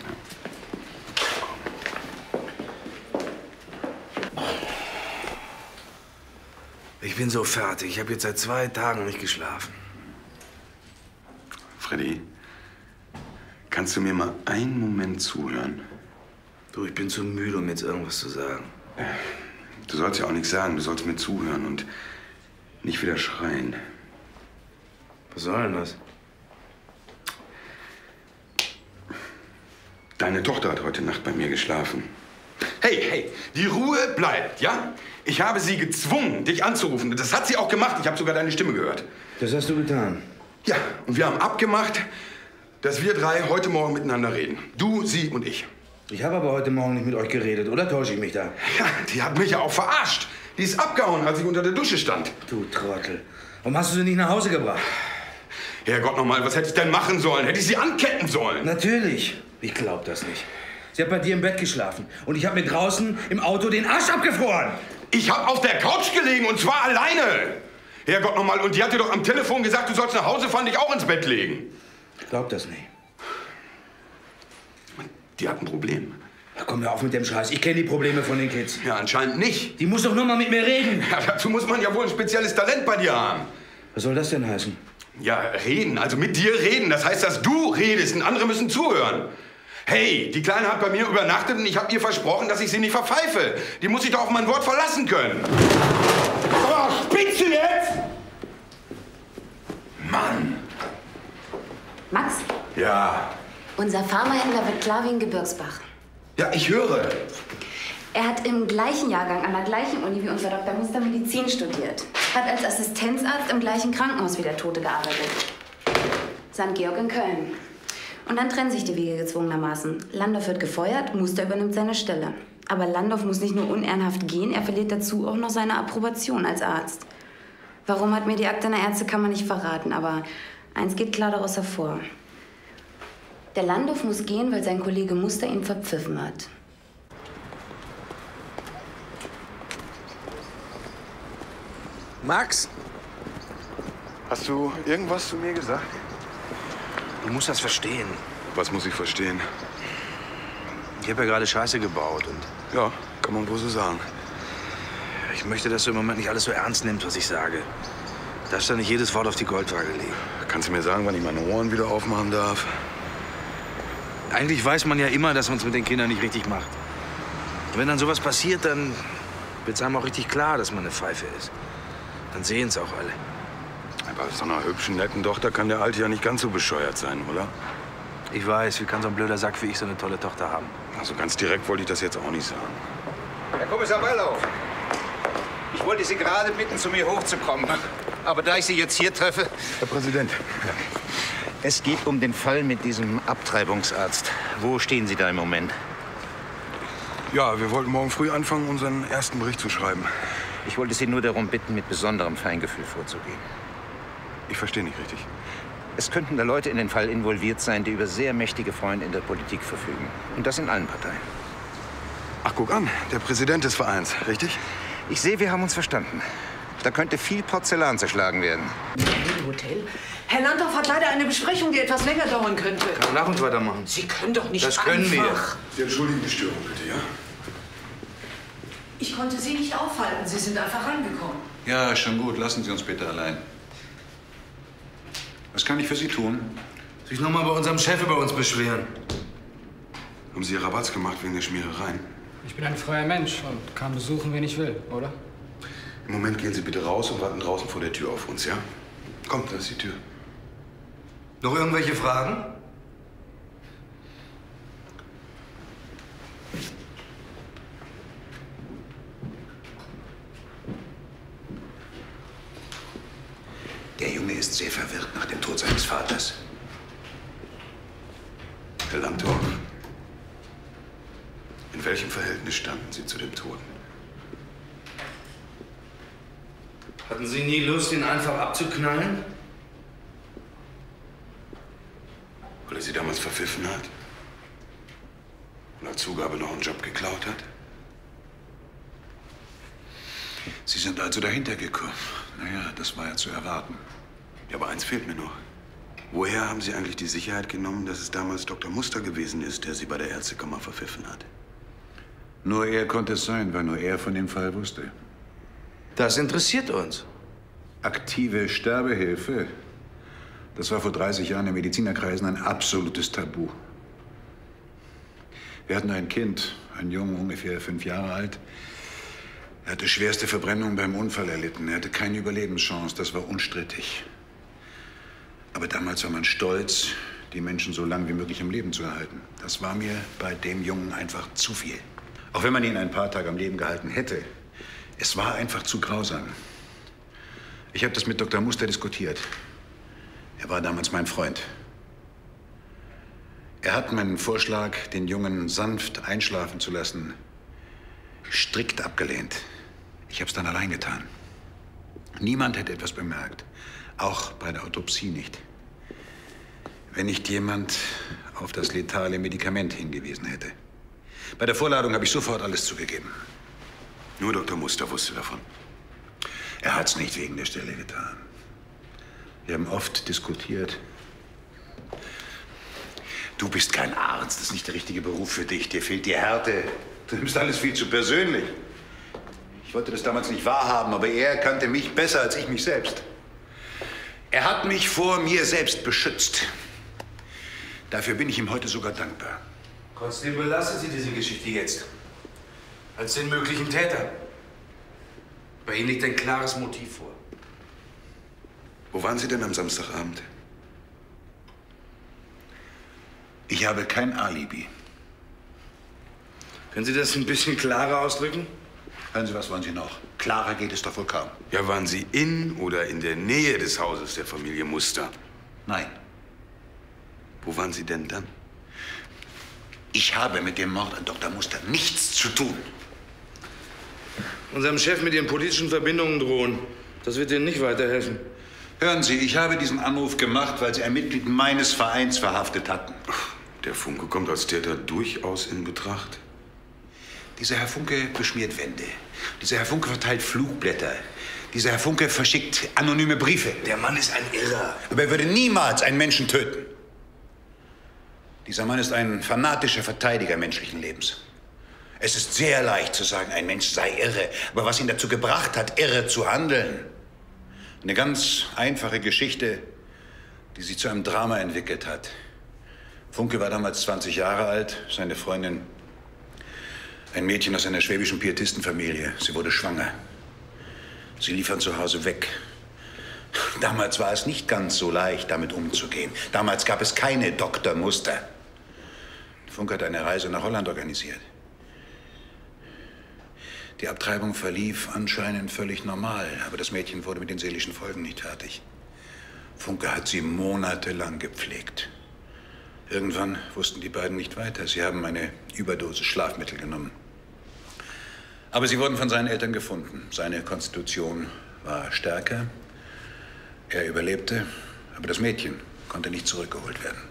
Ich bin so fertig. Ich habe jetzt seit zwei Tagen nicht geschlafen. Freddy, kannst du mir mal einen Moment zuhören? Du, ich bin zu müde, um jetzt irgendwas zu sagen. Du sollst ja auch nichts sagen. Du sollst mir zuhören und nicht wieder schreien. Was soll denn das? Deine Tochter hat heute Nacht bei mir geschlafen. Hey, hey, die Ruhe bleibt, ja? Ich habe sie gezwungen, dich anzurufen. Das hat sie auch gemacht. Ich habe sogar deine Stimme gehört. Das hast du getan? Ja, und wir haben abgemacht, dass wir drei heute Morgen miteinander reden. Du, sie und ich. Ich habe aber heute Morgen nicht mit euch geredet, oder täusche ich mich da? Ja, die hat mich ja auch verarscht. Die ist abgehauen, als ich unter der Dusche stand. Du Trottel. Warum hast du sie nicht nach Hause gebracht? Herrgott noch mal, was hätte ich denn machen sollen? Hätte ich sie anketten sollen? Natürlich. Ich glaub das nicht. Sie Sie hat bei dir im Bett geschlafen. Und ich habe mir draußen im Auto den Arsch abgefroren. Ich habe auf der Couch gelegen und zwar alleine. Herrgott nochmal, und die hat dir doch am Telefon gesagt, du sollst nach Hause fahren, dich auch ins Bett legen. Ich glaub das nicht. Die hat ein Problem. Ach, komm mir auf mit dem Scheiß. Ich kenne die Probleme von den Kids. Ja, anscheinend nicht. Die muss doch nur mal mit mir reden. Ja, dazu muss man ja wohl ein spezielles Talent bei dir haben. Was soll das denn heißen? Ja, reden. Also mit dir reden. Das heißt, dass du redest und andere müssen zuhören. Hey, die Kleine hat bei mir übernachtet und ich habe ihr versprochen, dass ich sie nicht verpfeife. Die muss sich doch auf mein Wort verlassen können. Oh, spinnst du jetzt? Mann. Max, Ja. unser Pharmahändler wird klar wie in Gebirgsbach. Ja, ich höre. Er hat im gleichen Jahrgang an der gleichen Uni wie unser Doktor Muster Medizin studiert. Hat als Assistenzarzt im gleichen Krankenhaus wie der Tote gearbeitet. Sankt Georg in Köln. Und dann trennen sich die Wege gezwungenermaßen. Landorf wird gefeuert, Muster übernimmt seine Stelle. Aber Landorf muss nicht nur unehrenhaft gehen, er verliert dazu auch noch seine Approbation als Arzt. Warum hat mir die Akte in der Ärztekammer nicht verraten, aber eins geht klar daraus hervor. Der Landorf muss gehen, weil sein Kollege Muster ihn verpfiffen hat. Max? Hast du irgendwas zu mir gesagt? Du musst das verstehen. Was muss ich verstehen? Ich habe ja gerade Scheiße gebaut und... Ja, kann man wohl so sagen. Ich möchte, dass du im Moment nicht alles so ernst nimmst, was ich sage. Darfst da nicht jedes Wort auf die Goldwaage legen. Kannst du mir sagen, wann ich meine Ohren wieder aufmachen darf? Eigentlich weiß man ja immer, dass man es mit den Kindern nicht richtig macht. Und wenn dann sowas passiert, dann wird es einem auch richtig klar, dass man eine Pfeife ist. Dann sehen es auch alle. Aber bei so einer hübschen, netten Tochter kann der Alte ja nicht ganz so bescheuert sein, oder? Ich weiß, wie kann so ein blöder Sack wie ich so eine tolle Tochter haben? Also ganz direkt wollte ich das jetzt auch nicht sagen. Herr Kommissar Ballau, ich wollte Sie gerade bitten, zu mir hochzukommen. Aber da ich Sie jetzt hier treffe... Herr Präsident. Es geht um den Fall mit diesem Abtreibungsarzt. Wo stehen Sie da im Moment? Ja, wir wollten morgen früh anfangen, unseren ersten Bericht zu schreiben. Ich wollte Sie nur darum bitten, mit besonderem Feingefühl vorzugehen. Ich verstehe nicht richtig. Es könnten da Leute in den Fall involviert sein, die über sehr mächtige Freunde in der Politik verfügen. Und das in allen Parteien. Ach, guck an, der Präsident des Vereins, richtig? Ich sehe, wir haben uns verstanden. Da könnte viel Porzellan zerschlagen werden. Hotel. Herr Landorf hat leider eine Besprechung, die etwas länger dauern könnte. Kann nach uns weitermachen. Sie können doch nicht Das können einfach... Sie entschuldigen die Störung, bitte, ja? Ich konnte Sie nicht aufhalten. Sie sind einfach rangekommen. Ja, schon gut. Lassen Sie uns bitte allein. Was kann ich für Sie tun? Sich noch mal bei unserem Chef über uns beschweren. Haben Sie Rabatz gemacht wegen der Schmierereien? Ich bin ein freier Mensch und kann besuchen, wen ich will, oder? Im Moment gehen Sie bitte raus und warten draußen vor der Tür auf uns, ja? Kommt, da ist die Tür. Noch irgendwelche Fragen? Der Junge ist sehr verwirrt nach dem Tod seines Vaters. Herr Landorf, in welchem Verhältnis standen Sie zu dem Toten? Hatten Sie nie Lust, ihn einfach abzuknallen? Weil er Sie damals verpfiffen hat? Und als Zugabe noch einen Job geklaut hat? Sie sind also dahinter gekommen. Naja, das war ja zu erwarten. Ja, aber eins fehlt mir noch. Woher haben Sie eigentlich die Sicherheit genommen, dass es damals Doktor Muster gewesen ist, der Sie bei der Ärztekammer verpfiffen hat? Nur er konnte es sein, weil nur er von dem Fall wusste. Das interessiert uns. Aktive Sterbehilfe. Das war vor dreißig Jahren in Medizinerkreisen ein absolutes Tabu. Wir hatten ein Kind, einen Jungen, ungefähr fünf Jahre alt. Er hatte schwerste Verbrennung beim Unfall erlitten. Er hatte keine Überlebenschance, das war unstrittig. Aber damals war man stolz, die Menschen so lange wie möglich im Leben zu erhalten. Das war mir bei dem Jungen einfach zu viel. Auch wenn man ihn ein paar Tage am Leben gehalten hätte, es war einfach zu grausam. Ich habe das mit Doktor Muster diskutiert. Er war damals mein Freund. Er hat meinen Vorschlag, den Jungen sanft einschlafen zu lassen, strikt abgelehnt. Ich habe es dann allein getan. Niemand hätte etwas bemerkt. Auch bei der Autopsie nicht. Wenn nicht jemand auf das letale Medikament hingewiesen hätte. Bei der Vorladung habe ich sofort alles zugegeben. Nur Doktor Muster wusste davon. Er hat es nicht wegen der Stelle getan. Wir haben oft diskutiert. Du bist kein Arzt, das ist nicht der richtige Beruf für dich. Dir fehlt die Härte. Du nimmst alles viel zu persönlich. Ich wollte das damals nicht wahrhaben, aber er kannte mich besser als ich mich selbst. Er hat mich vor mir selbst beschützt. Dafür bin ich ihm heute sogar dankbar. Constable, lassen Sie diese Geschichte jetzt. Als den möglichen Täter. Bei Ihnen liegt ein klares Motiv vor. Wo waren Sie denn am Samstagabend? Ich habe kein Alibi. Können Sie das ein bisschen klarer ausdrücken? Hören Sie, was wollen Sie noch? Klarer geht es doch wohl kaum. Ja, waren Sie in oder in der Nähe des Hauses der Familie Muster? Nein. Wo waren Sie denn dann? Ich habe mit dem Mord an Doktor Muster nichts zu tun. Unserem Chef mit Ihren politischen Verbindungen drohen. Das wird Ihnen nicht weiterhelfen. Hören Sie, ich habe diesen Anruf gemacht, weil Sie ein Mitglied meines Vereins verhaftet hatten. Der Funke kommt als Täter durchaus in Betracht. Dieser Herr Funke beschmiert Wände. Dieser Herr Funke verteilt Flugblätter. Dieser Herr Funke verschickt anonyme Briefe. Der Mann ist ein Irrer. Aber er würde niemals einen Menschen töten. Dieser Mann ist ein fanatischer Verteidiger menschlichen Lebens. Es ist sehr leicht zu sagen, ein Mensch sei irre. Aber was ihn dazu gebracht hat, irre zu handeln? Eine ganz einfache Geschichte, die sich zu einem Drama entwickelt hat. Funke war damals zwanzig Jahre alt, seine Freundin ein Mädchen aus einer schwäbischen Pietistenfamilie. Sie wurde schwanger. Sie lief von zu Hause weg. Damals war es nicht ganz so leicht, damit umzugehen. Damals gab es keine Doktor Muster. Funke hat eine Reise nach Holland organisiert. Die Abtreibung verlief anscheinend völlig normal, aber das Mädchen wurde mit den seelischen Folgen nicht fertig. Funke hat sie monatelang gepflegt. Irgendwann wussten die beiden nicht weiter. Sie haben eine Überdosis Schlafmittel genommen. Aber sie wurden von seinen Eltern gefunden. Seine Konstitution war stärker. Er überlebte, aber das Mädchen konnte nicht zurückgeholt werden.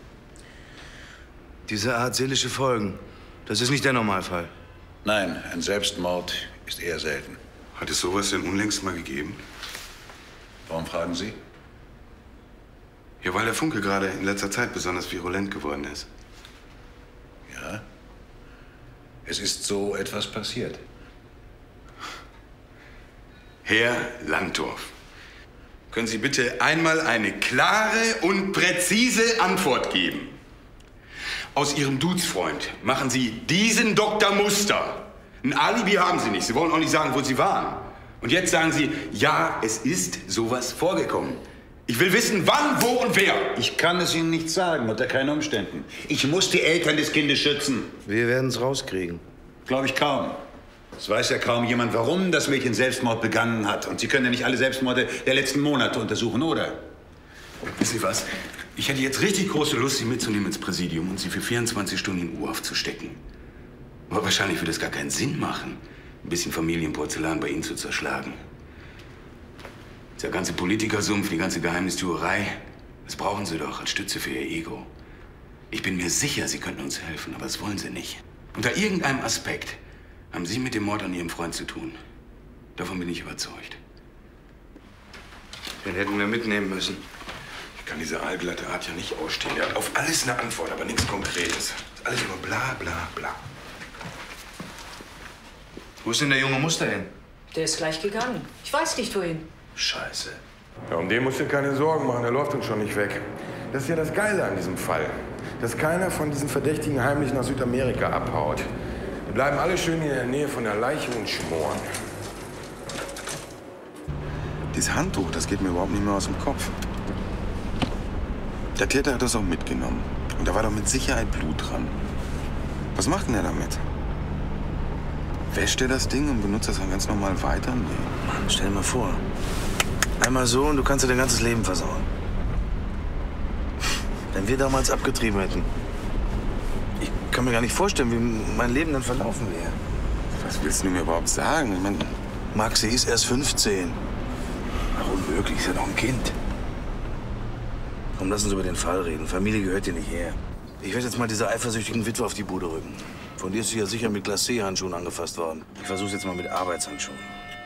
Diese Art seelische Folgen, das ist nicht der Normalfall. Nein, ein Selbstmord ist eher selten. Hat es sowas denn unlängst mal gegeben? Warum fragen Sie? Ja, weil der Funke gerade in letzter Zeit besonders virulent geworden ist. Ja, es ist so etwas passiert. Herr Landorf, können Sie bitte einmal eine klare und präzise Antwort geben? Aus Ihrem Duzfreund machen Sie diesen Doktor Muster. Ein Alibi haben Sie nicht. Sie wollen auch nicht sagen, wo Sie waren. Und jetzt sagen Sie, ja, es ist sowas vorgekommen. Ich will wissen, wann, wo und wer. Ich kann es Ihnen nicht sagen, unter keinen Umständen. Ich muss die Eltern des Kindes schützen. Wir werden es rauskriegen. Glaube ich kaum. Es weiß ja kaum jemand, warum das Mädchen Selbstmord begangen hat. Und Sie können ja nicht alle Selbstmorde der letzten Monate untersuchen, oder? Wissen Sie was? Ich hätte jetzt richtig große Lust, Sie mitzunehmen ins Präsidium und Sie für vierundzwanzig Stunden in U-Haft zu stecken. Aber wahrscheinlich würde es gar keinen Sinn machen, ein bisschen Familienporzellan bei Ihnen zu zerschlagen. Der ganze Politikersumpf, die ganze Geheimnistuerei, das brauchen Sie doch als Stütze für Ihr Ego. Ich bin mir sicher, Sie könnten uns helfen, aber das wollen Sie nicht. Unter irgendeinem Aspekt haben Sie mit dem Mord an Ihrem Freund zu tun. Davon bin ich überzeugt. Den hätten wir mitnehmen müssen. Ich kann diese aalglatte Art ja nicht ausstehen. Er hat auf alles eine Antwort, aber nichts Konkretes. Alles nur bla bla bla. Wo ist denn der junge Muster hin? Der ist gleich gegangen. Ich weiß nicht, wohin. Scheiße. Ja, um den musst du dir keine Sorgen machen, der läuft uns schon nicht weg. Das ist ja das Geile an diesem Fall, dass keiner von diesen Verdächtigen heimlich nach Südamerika abhaut. Die bleiben alle schön in der Nähe von der Leiche und schmoren. Dieses Handtuch, das geht mir überhaupt nicht mehr aus dem Kopf. Der Täter hat das auch mitgenommen. Und da war doch mit Sicherheit Blut dran. Was macht denn er damit? Wäscht er das Ding und benutzt das dann ganz normal weiter? Nee. Mann, stell dir mal vor. Einmal so und du kannst dir dein ganzes Leben versauen. Wenn wir damals abgetrieben hätten. Ich kann mir gar nicht vorstellen, wie mein Leben dann verlaufen wäre. Was willst du mir überhaupt sagen? Ich mein, Maxi ist erst fünfzehn. Ach, unmöglich, ist ja noch ein Kind. Komm, lass uns über den Fall reden. Familie gehört dir nicht her. Ich werde jetzt mal dieser eifersüchtigen Witwe auf die Bude rücken. Von dir ist sie ja sicher mit Glacé-Handschuhen angefasst worden. Ich versuch's jetzt mal mit Arbeitshandschuhen.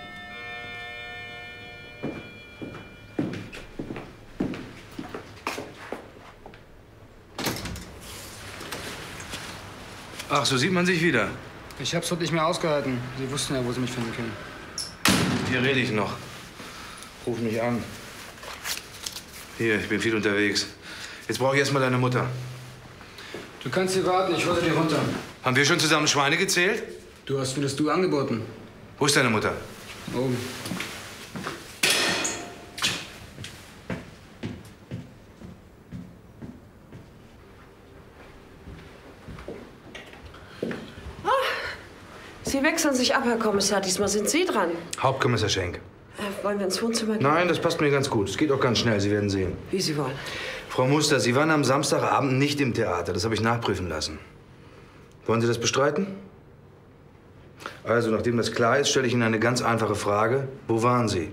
Ach, so sieht man sich wieder. Ich hab's heute nicht mehr ausgehalten. Sie wussten ja, wo sie mich finden können. Hier rede ich noch. Ruf mich an. Hier, ich bin viel unterwegs. Jetzt brauche ich erst mal deine Mutter. Du kannst hier warten, ich hole dir runter. Haben wir schon zusammen Schweine gezählt? Du hast mir das Du angeboten. Wo ist deine Mutter? Oben. Sie wechseln sich ab, Herr Kommissar. Diesmal sind Sie dran. Hauptkommissar Schenk. Äh, wollen wir ins Wohnzimmer gehen? Nein, das passt mir ganz gut. Es geht auch ganz schnell, Sie werden sehen. Wie Sie wollen. Frau Muster, Sie waren am Samstagabend nicht im Theater. Das habe ich nachprüfen lassen. Wollen Sie das bestreiten? Also, nachdem das klar ist, stelle ich Ihnen eine ganz einfache Frage. Wo waren Sie?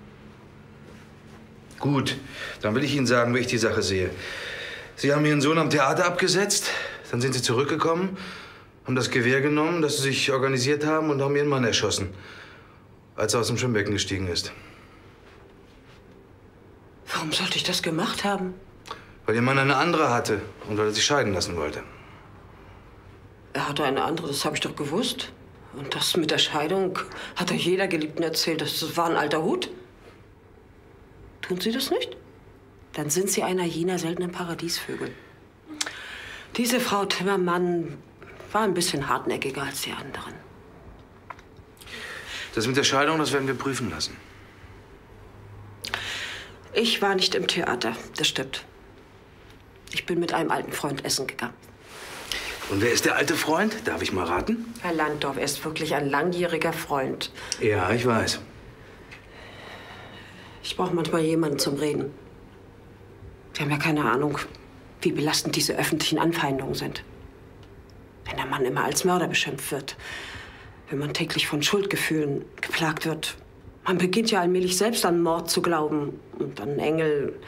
Gut, dann will ich Ihnen sagen, wie ich die Sache sehe. Sie haben Ihren Sohn am Theater abgesetzt, dann sind Sie zurückgekommen, haben das Gewehr genommen, das Sie sich organisiert haben, und haben Ihren Mann erschossen, als er aus dem Schwimmbecken gestiegen ist. Warum sollte ich das gemacht haben? Weil Ihr Mann eine andere hatte und weil er sich scheiden lassen wollte. Er hatte eine andere, das habe ich doch gewusst. Und das mit der Scheidung hat doch jeder Geliebten erzählt. Das war ein alter Hut. Tun Sie das nicht? Dann sind Sie einer jener seltenen Paradiesvögel. Diese Frau Timmermann war ein bisschen hartnäckiger als die anderen. Das mit der Scheidung, das werden wir prüfen lassen. Ich war nicht im Theater, das stimmt. Ich bin mit einem alten Freund essen gegangen. Und wer ist der alte Freund? Darf ich mal raten? Herr Landdorf, er ist wirklich ein langjähriger Freund. Ja, ich weiß. Ich brauche manchmal jemanden zum Reden. Sie haben ja keine Ahnung, wie belastend diese öffentlichen Anfeindungen sind. Wenn der Mann immer als Mörder beschimpft wird, wenn man täglich von Schuldgefühlen geplagt wird. Man beginnt ja allmählich selbst an Mord zu glauben und an Engel.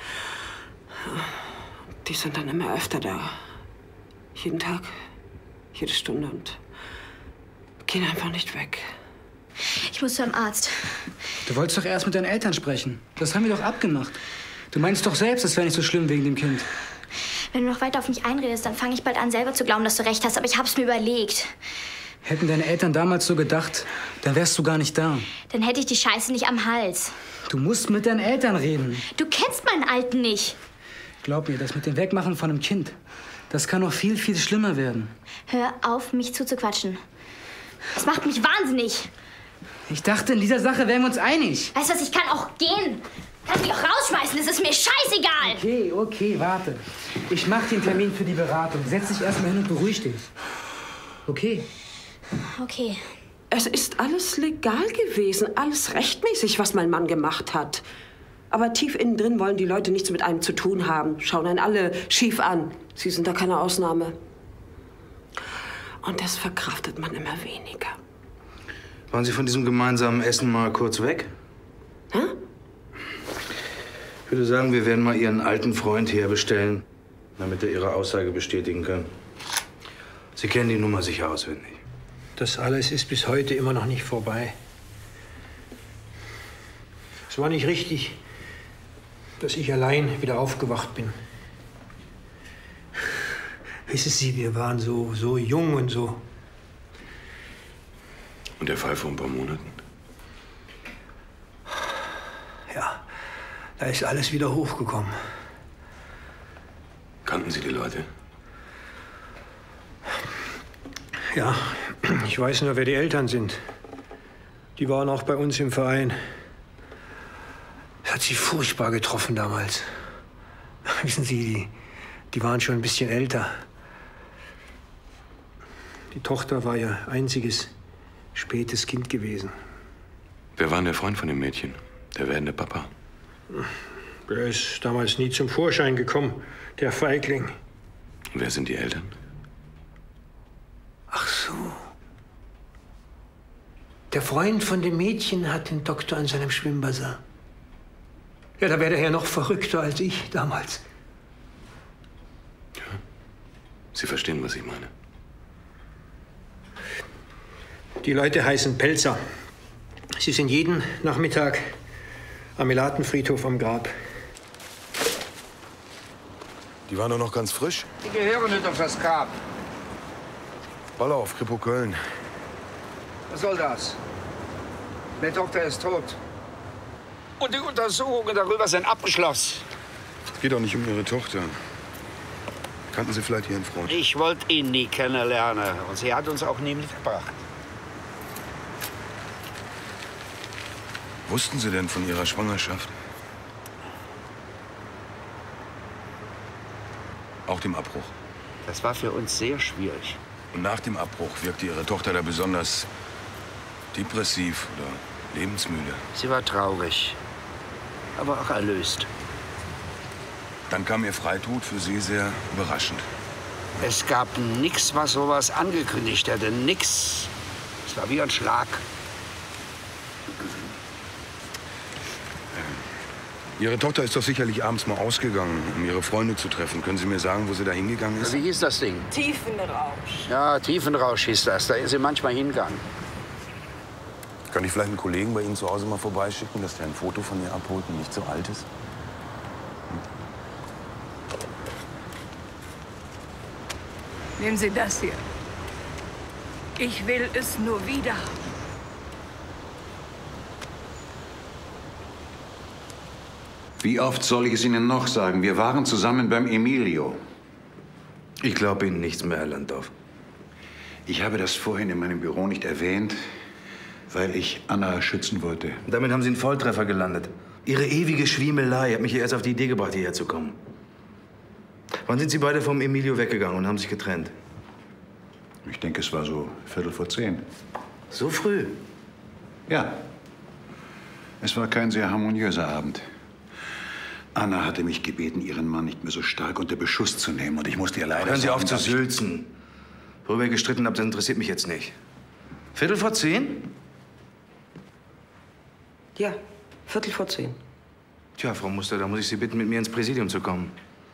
Die sind dann immer öfter da. Jeden Tag, jede Stunde und gehen einfach nicht weg. Ich muss zum Arzt. Du wolltest doch erst mit deinen Eltern sprechen. Das haben wir doch abgemacht. Du meinst doch selbst, es wäre nicht so schlimm wegen dem Kind. Wenn du noch weiter auf mich einredest, dann fange ich bald an, selber zu glauben, dass du recht hast. Aber ich hab's mir überlegt. Hätten deine Eltern damals so gedacht, dann wärst du gar nicht da. Dann hätte ich die Scheiße nicht am Hals. Du musst mit deinen Eltern reden. Du kennst meinen Alten nicht. Glaub mir, das mit dem Wegmachen von einem Kind, das kann noch viel, viel schlimmer werden. Hör auf, mich zuzuquatschen. Das macht mich wahnsinnig. Ich dachte, in dieser Sache wären wir uns einig. Weißt du was, ich kann auch gehen. Kannst mich auch rausschmeißen, es ist mir scheißegal. Okay, okay, warte. Ich mach den Termin für die Beratung. Setz dich erst mal hin und beruhig dich. Okay? Okay. Es ist alles legal gewesen, alles rechtmäßig, was mein Mann gemacht hat. Aber tief innen drin wollen die Leute nichts mit einem zu tun haben. Schauen einen alle schief an. Sie sind da keine Ausnahme. Und das verkraftet man immer weniger. Waren Sie von diesem gemeinsamen Essen mal kurz weg? Hä? Ich würde sagen, wir werden mal Ihren alten Freund herbestellen, damit er Ihre Aussage bestätigen kann. Sie kennen die Nummer sicher auswendig. Das alles ist bis heute immer noch nicht vorbei. Es war nicht richtig, dass ich allein wieder aufgewacht bin. Wissen Sie, wir waren so, so jung und so. Und der Fall vor ein paar Monaten? Ja, da ist alles wieder hochgekommen. Kannten Sie die Leute? Ja, ich weiß nur, wer die Eltern sind. Die waren auch bei uns im Verein. Das hat sie furchtbar getroffen damals. Wissen Sie, die, die waren schon ein bisschen älter. Die Tochter war ihr einziges spätes Kind gewesen. Wer war denn der Freund von dem Mädchen? Der werdende Papa? Der ist damals nie zum Vorschein gekommen, der Feigling. Und wer sind die Eltern? Ach so. Der Freund von dem Mädchen hat den Doktor an seinem Schwimmbassin. Ja, da wäre der Herr noch verrückter als ich damals. Ja. Sie verstehen, was ich meine. Die Leute heißen Pelzer. Sie sind jeden Nachmittag am Melatenfriedhof am Grab. Die waren doch noch ganz frisch. Die gehören nicht auf das Grab. Ballauf, Kripo Köln. Was soll das? Meine Tochter ist tot. Und die Untersuchungen darüber sind abgeschlossen. Es geht doch nicht um Ihre Tochter. Kannten Sie vielleicht Ihren Freund? Ich wollte ihn nie kennenlernen. Und sie hat uns auch nie mitgebracht. Wussten Sie denn von Ihrer Schwangerschaft? Auch dem Abbruch? Das war für uns sehr schwierig. Und nach dem Abbruch wirkte Ihre Tochter da besonders depressiv oder lebensmüde? Sie war traurig, aber auch erlöst. Dann kam Ihr Freitod für Sie sehr überraschend. Es gab nichts, was sowas angekündigt hätte. Nix. Es war wie ein Schlag. Ihre Tochter ist doch sicherlich abends mal ausgegangen, um ihre Freunde zu treffen. Können Sie mir sagen, wo sie da hingegangen ist? Wie hieß das Ding? Tiefenrausch. Ja, Tiefenrausch hieß das. Da ist sie manchmal hingegangen. Kann ich vielleicht einen Kollegen bei Ihnen zu Hause mal vorbeischicken, dass der ein Foto von ihr abholt und nicht so alt ist? Nehmen Sie das hier. Ich will es nur wieder. Wie oft soll ich es Ihnen noch sagen? Wir waren zusammen beim Emilio. Ich glaube Ihnen nichts mehr, Herr Landorf. Ich habe das vorhin in meinem Büro nicht erwähnt, weil ich Anna schützen wollte. Damit haben Sie einen Volltreffer gelandet. Ihre ewige Schwiemelei hat mich erst auf die Idee gebracht, hierher zu kommen. Wann sind Sie beide vom Emilio weggegangen und haben sich getrennt? Ich denke, es war so Viertel vor zehn. So früh? Ja. Es war kein sehr harmoniöser Abend. Anna hatte mich gebeten, ihren Mann nicht mehr so stark unter Beschuss zu nehmen. Und ich musste ihr leider Hören Sie sagen, auf zu dass ich- sülzen. Worüber ihr gestritten habt, das interessiert mich jetzt nicht. Viertel vor zehn? Ja, Viertel vor zehn. Tja, Frau Muster, da muss ich Sie bitten, mit mir ins Präsidium zu kommen.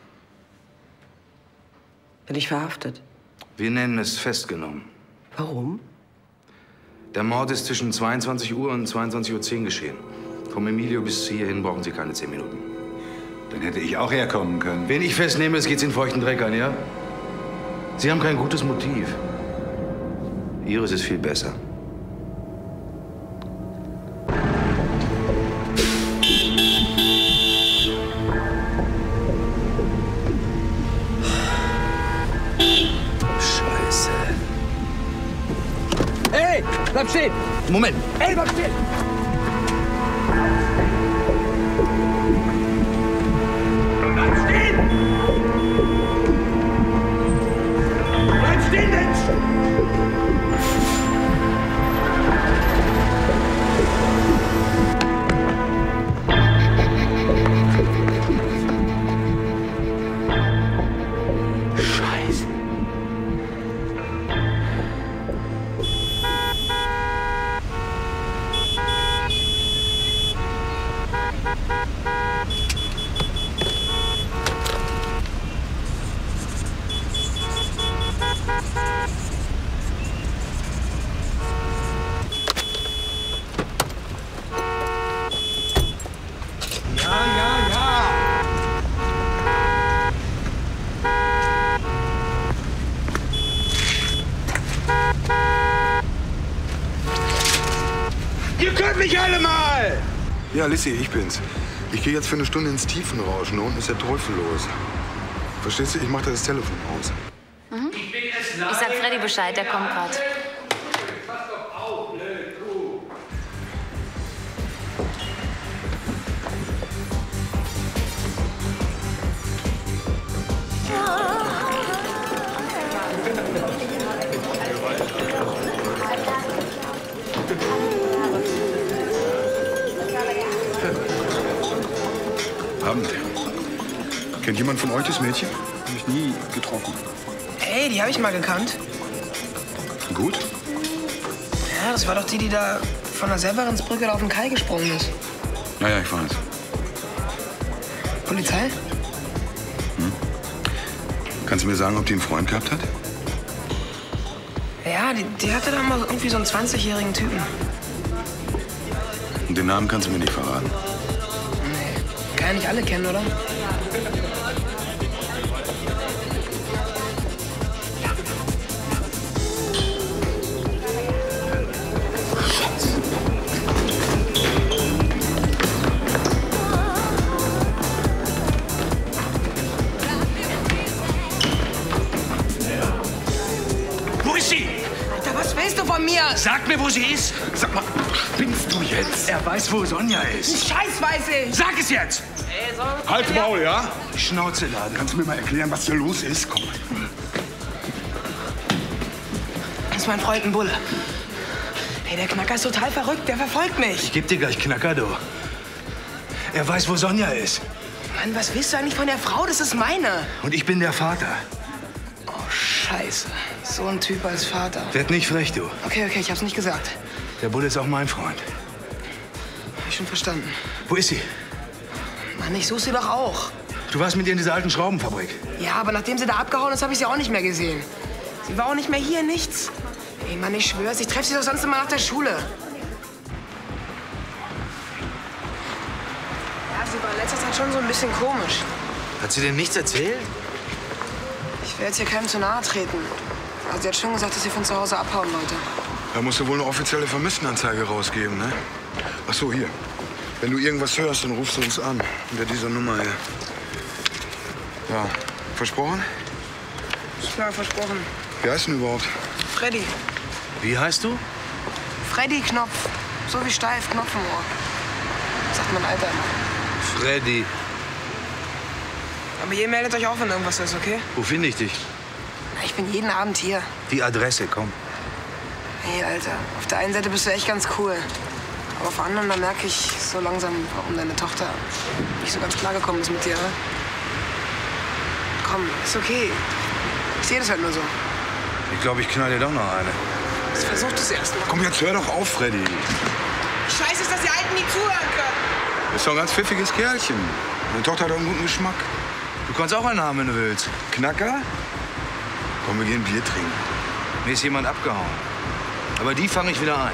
Bin ich verhaftet? Wir nennen es festgenommen. Warum? Der Mord ist zwischen zweiundzwanzig Uhr und zweiundzwanzig Uhr zehn geschehen. Vom Emilio bis hierhin brauchen Sie keine zehn Minuten. Dann hätte ich auch herkommen können. Wen ich festnehme, es geht's in feuchten Dreck an, ja? Sie haben kein gutes Motiv. Ihres ist viel besser. Scheiße. Hey, bleib stehen! Moment. Hey, bleib stehen! Bleib stehen! Bleib stehen, Mensch! Scheiße. Ja, ja, ja. Ihr könnt mich alle mal! Ja, Lissy, ich bin's. Ich gehe jetzt für eine Stunde ins Tiefenrauschen. Da unten ist der Teufel los. Verstehst du? Ich mach da das Telefon aus. Mhm. Ich sag Freddy Bescheid, der kommt grad. Abend. Kennt jemand von euch das Mädchen? Hab ich nie getroffen. Hey, die habe ich mal gekannt. Gut? Ja, das war doch die, die da von der Severinsbrücke auf den Kai gesprungen ist. Ja, ja, ich weiß. Polizei? Kannst du mir sagen, ob die einen Freund gehabt hat? Ja, die, die hatte da mal irgendwie so einen zwanzigjährigen Typen. Und den Namen kannst du mir nicht verraten. Nee, kann ja nicht alle kennen, oder? Sonja! Sag mir, wo sie ist! Sag mal, spinnst du jetzt? Er weiß, wo Sonja ist. Scheiß weiß ich! Sag es jetzt! Ey, so Halt Maul, ja? Die Schnauze laden. Kannst du mir mal erklären, was hier los ist? Komm. Das ist mein Freund, ein Bulle. Hey, der Knacker ist total verrückt. Der verfolgt mich. Ich geb dir gleich Knacker, du. Er weiß, wo Sonja ist. Mann, was willst du eigentlich von der Frau? Das ist meine. Und ich bin der Vater. Oh, Scheiße. So ein Typ als Vater. Werd nicht frech, du. Okay, okay, ich hab's nicht gesagt. Der Bulle ist auch mein Freund. Hab ich schon verstanden. Wo ist sie? Mann, ich such sie doch auch. Du warst mit ihr in dieser alten Schraubenfabrik. Ja, aber nachdem sie da abgehauen ist, habe ich sie auch nicht mehr gesehen. Sie war auch nicht mehr hier, nichts. Ey, Mann, ich schwör's, ich treffe sie doch sonst immer nach der Schule. Ja, sie war in letzter Zeit schon so ein bisschen komisch. Hat sie denn nichts erzählt? Ich will jetzt hier keinem zu nahe treten. Aber sie hat schon gesagt, dass sie von zu Hause abhauen wollte. Da musst du wohl eine offizielle Vermisstenanzeige rausgeben, ne? Ach so, hier. Wenn du irgendwas hörst, dann rufst du uns an. Unter dieser Nummer hier. Ja, versprochen? Klar, versprochen. Wie heißt du denn überhaupt? Freddy. Wie heißt du? Freddy Knopf. So wie steif, Knopf im Ohr. Sagt mein Alter immer. Freddy. Aber ihr meldet euch auch, wenn irgendwas ist, okay? Wo finde ich dich? Na, ich bin jeden Abend hier. Die Adresse, komm. Hey, Alter. Auf der einen Seite bist du echt ganz cool. Aber auf der anderen, da merke ich so langsam, warum deine Tochter nicht so ganz klar gekommen ist mit dir. Ne? Komm, ist okay. Ich sehe das halt nur so. Ich glaube, ich knall dir doch noch eine. Jetzt versuch es erst mal. Komm, jetzt hör doch auf, Freddy. Scheiße ist, dass die Alten nie zuhören können. Das ist doch ein ganz pfiffiges Kerlchen. Meine Tochter hat auch einen guten Geschmack. Du kannst auch einen haben, wenn du willst. Knacker? Komm, wir gehen Bier trinken. Mir ist jemand abgehauen. Aber die fange ich wieder ein.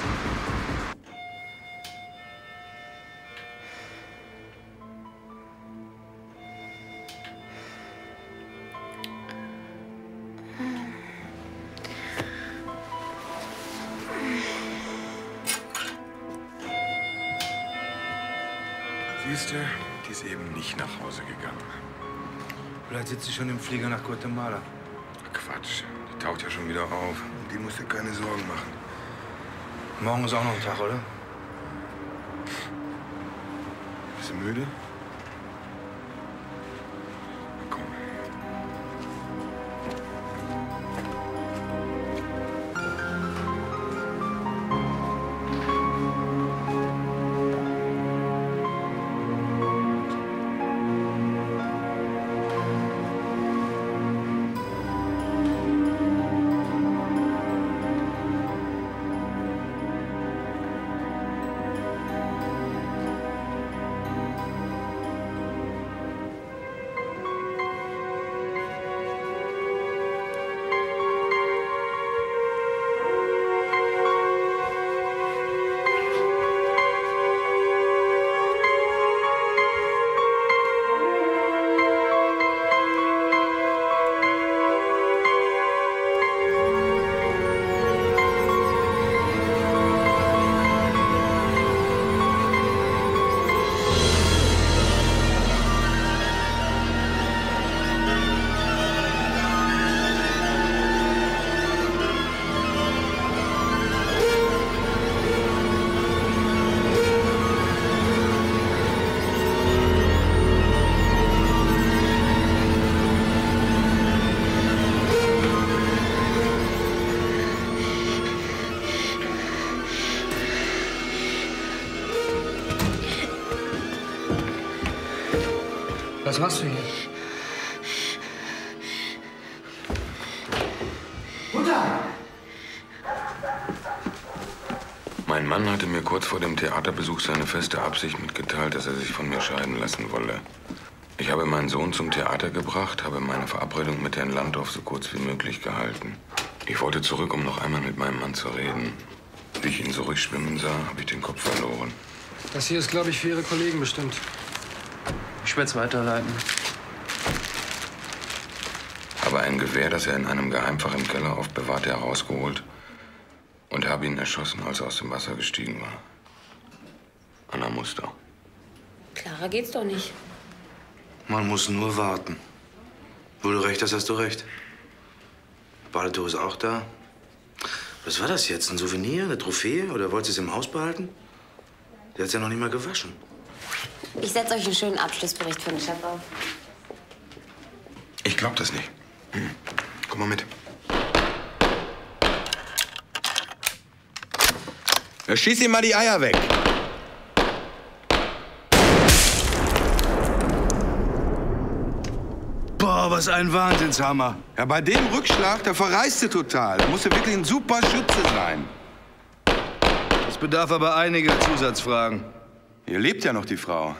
Siehst du, die ist eben nicht nach Hause gegangen. Vielleicht sitzt sie schon im Flieger nach Guatemala. Quatsch, die taucht ja schon wieder auf. Die musst dir keine Sorgen machen. Morgen ist auch noch ein Tag, oder? Bist du müde? Komm. Was machst du hier? Mutter! Mein Mann hatte mir kurz vor dem Theaterbesuch seine feste Absicht mitgeteilt, dass er sich von mir scheiden lassen wolle. Ich habe meinen Sohn zum Theater gebracht, habe meine Verabredung mit Herrn Landorf so kurz wie möglich gehalten. Ich wollte zurück, um noch einmal mit meinem Mann zu reden. Wie ich ihn so ruhig schwimmen sah, habe ich den Kopf verloren. Das hier ist, glaube ich, für Ihre Kollegen bestimmt. Ich werde es weiterleiten. Habe ein Gewehr, das er in einem Geheimfach im Keller aufbewahrte, herausgeholt und habe ihn erschossen, als er aus dem Wasser gestiegen war. Anna Muster. Klarer geht's doch nicht. Man muss nur warten. Wo du recht hast, hast du recht. Badetuch ist auch da. Was war das jetzt? Ein Souvenir? Eine Trophäe? Oder wollt ihr es im Haus behalten? Der hat's ja noch nicht mal gewaschen. Ich setze euch einen schönen Abschlussbericht für den Chef auf. Ich glaub das nicht. Hm. Komm mal mit. Ja, schieß ihm mal die Eier weg. Boah, was ein Wahnsinnshammer. Ja, bei dem Rückschlag, da verreist du total. Da musst du wirklich ein super Schütze sein. Das bedarf aber einiger Zusatzfragen. Hier lebt ja noch die Frau.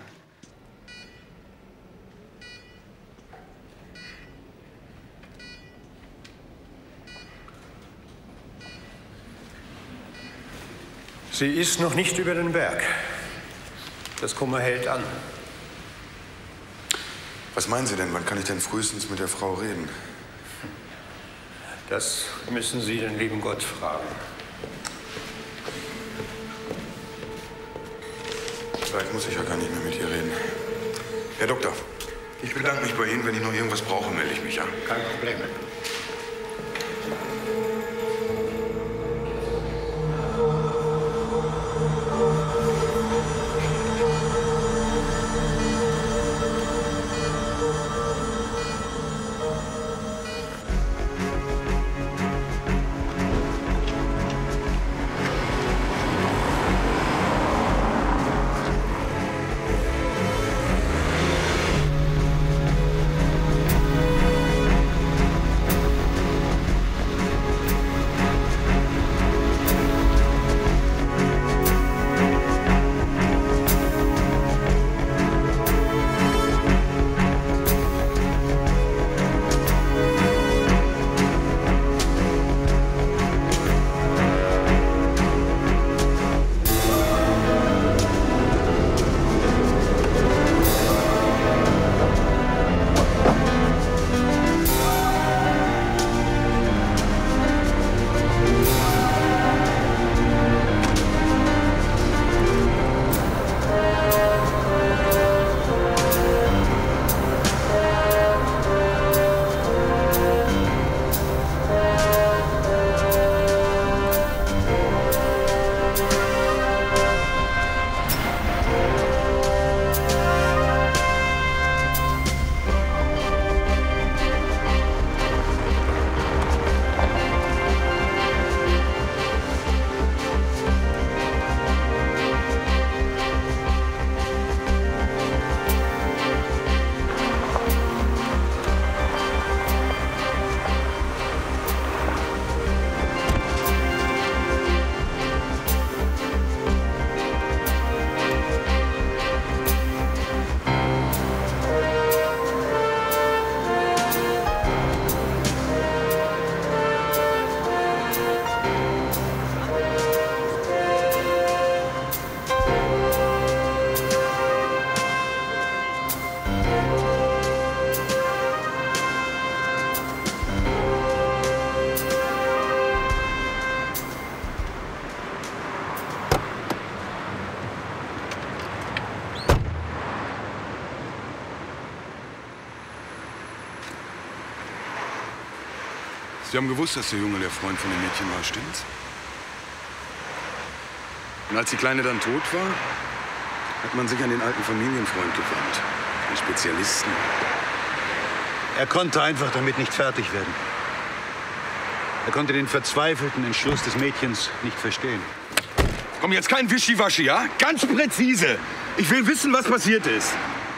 Sie ist noch nicht über den Berg. Das Kummer hält an. Was meinen Sie denn? Wann kann ich denn frühestens mit der Frau reden? Das müssen Sie den lieben Gott fragen. Vielleicht muss ich ja gar nicht mehr mit ihr reden. Herr Doktor, ich bedanke mich bei Ihnen. Wenn ich noch irgendwas brauche, melde ich mich, ja? Kein Problem. Sie haben gewusst, dass der Junge der Freund von dem Mädchen war, stimmt's? Und als die Kleine dann tot war, hat man sich an den alten Familienfreund gewandt, den Spezialisten. Er konnte einfach damit nicht fertig werden. Er konnte den verzweifelten Entschluss des Mädchens nicht verstehen. Komm, jetzt kein Wischiwaschi, ja? Ganz präzise. Ich will wissen, was passiert ist.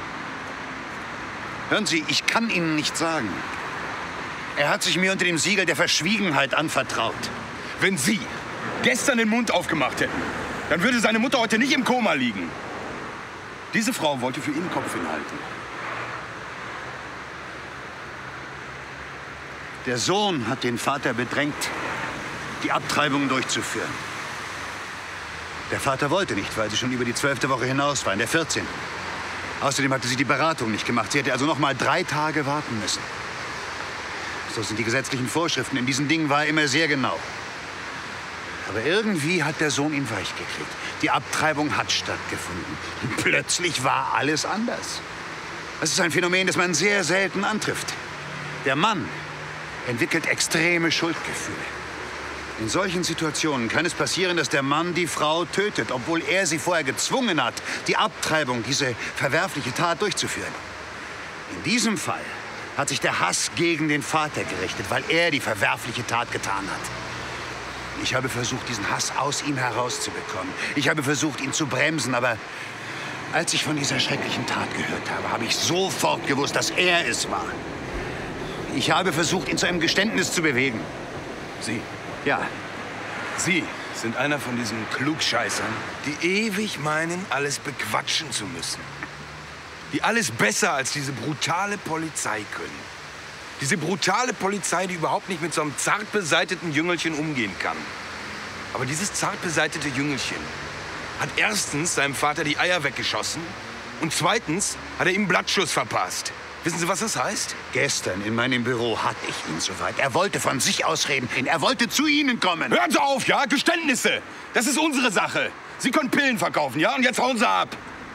Hören Sie, ich kann Ihnen nicht sagen. Er hat sich mir unter dem Siegel der Verschwiegenheit anvertraut. Wenn Sie gestern den Mund aufgemacht hätten, dann würde seine Mutter heute nicht im Koma liegen. Diese Frau wollte für ihn den Kopf hinhalten. Der Sohn hat den Vater bedrängt, die Abtreibung durchzuführen. Der Vater wollte nicht, weil sie schon über die zwölfte Woche hinaus war, in der vierzehnten Außerdem hatte sie die Beratung nicht gemacht. Sie hätte also noch mal drei Tage warten müssen. So sind die gesetzlichen Vorschriften. In diesen Dingen war er immer sehr genau. Aber irgendwie hat der Sohn ihn weichgekriegt. Die Abtreibung hat stattgefunden. Und plötzlich war alles anders. Das ist ein Phänomen, das man sehr selten antrifft. Der Mann entwickelt extreme Schuldgefühle. In solchen Situationen kann es passieren, dass der Mann die Frau tötet, obwohl er sie vorher gezwungen hat, die Abtreibung, diese verwerfliche Tat durchzuführen. In diesem Fall hat sich der Hass gegen den Vater gerichtet, weil er die verwerfliche Tat getan hat. Ich habe versucht, diesen Hass aus ihm herauszubekommen. Ich habe versucht, ihn zu bremsen, aber als ich von dieser schrecklichen Tat gehört habe, habe ich sofort gewusst, dass er es war. Ich habe versucht, ihn zu einem Geständnis zu bewegen. Sie? Ja. Sie sind einer von diesen Klugscheißern, die ewig meinen, alles bequatschen zu müssen. Die alles besser als diese brutale Polizei können. Diese brutale Polizei, die überhaupt nicht mit so einem zart beseiteten Jüngelchen umgehen kann. Aber dieses zart beseitete Jüngelchen hat erstens seinem Vater die Eier weggeschossen und zweitens hat er ihm einen Blattschuss verpasst. Wissen Sie, was das heißt? Gestern in meinem Büro hatte ich ihn soweit. Er wollte von sich aus reden. Er wollte zu Ihnen kommen. Hören Sie auf, ja? Geständnisse. Das ist unsere Sache. Sie können Pillen verkaufen, ja? Und jetzt hauen Sie ab.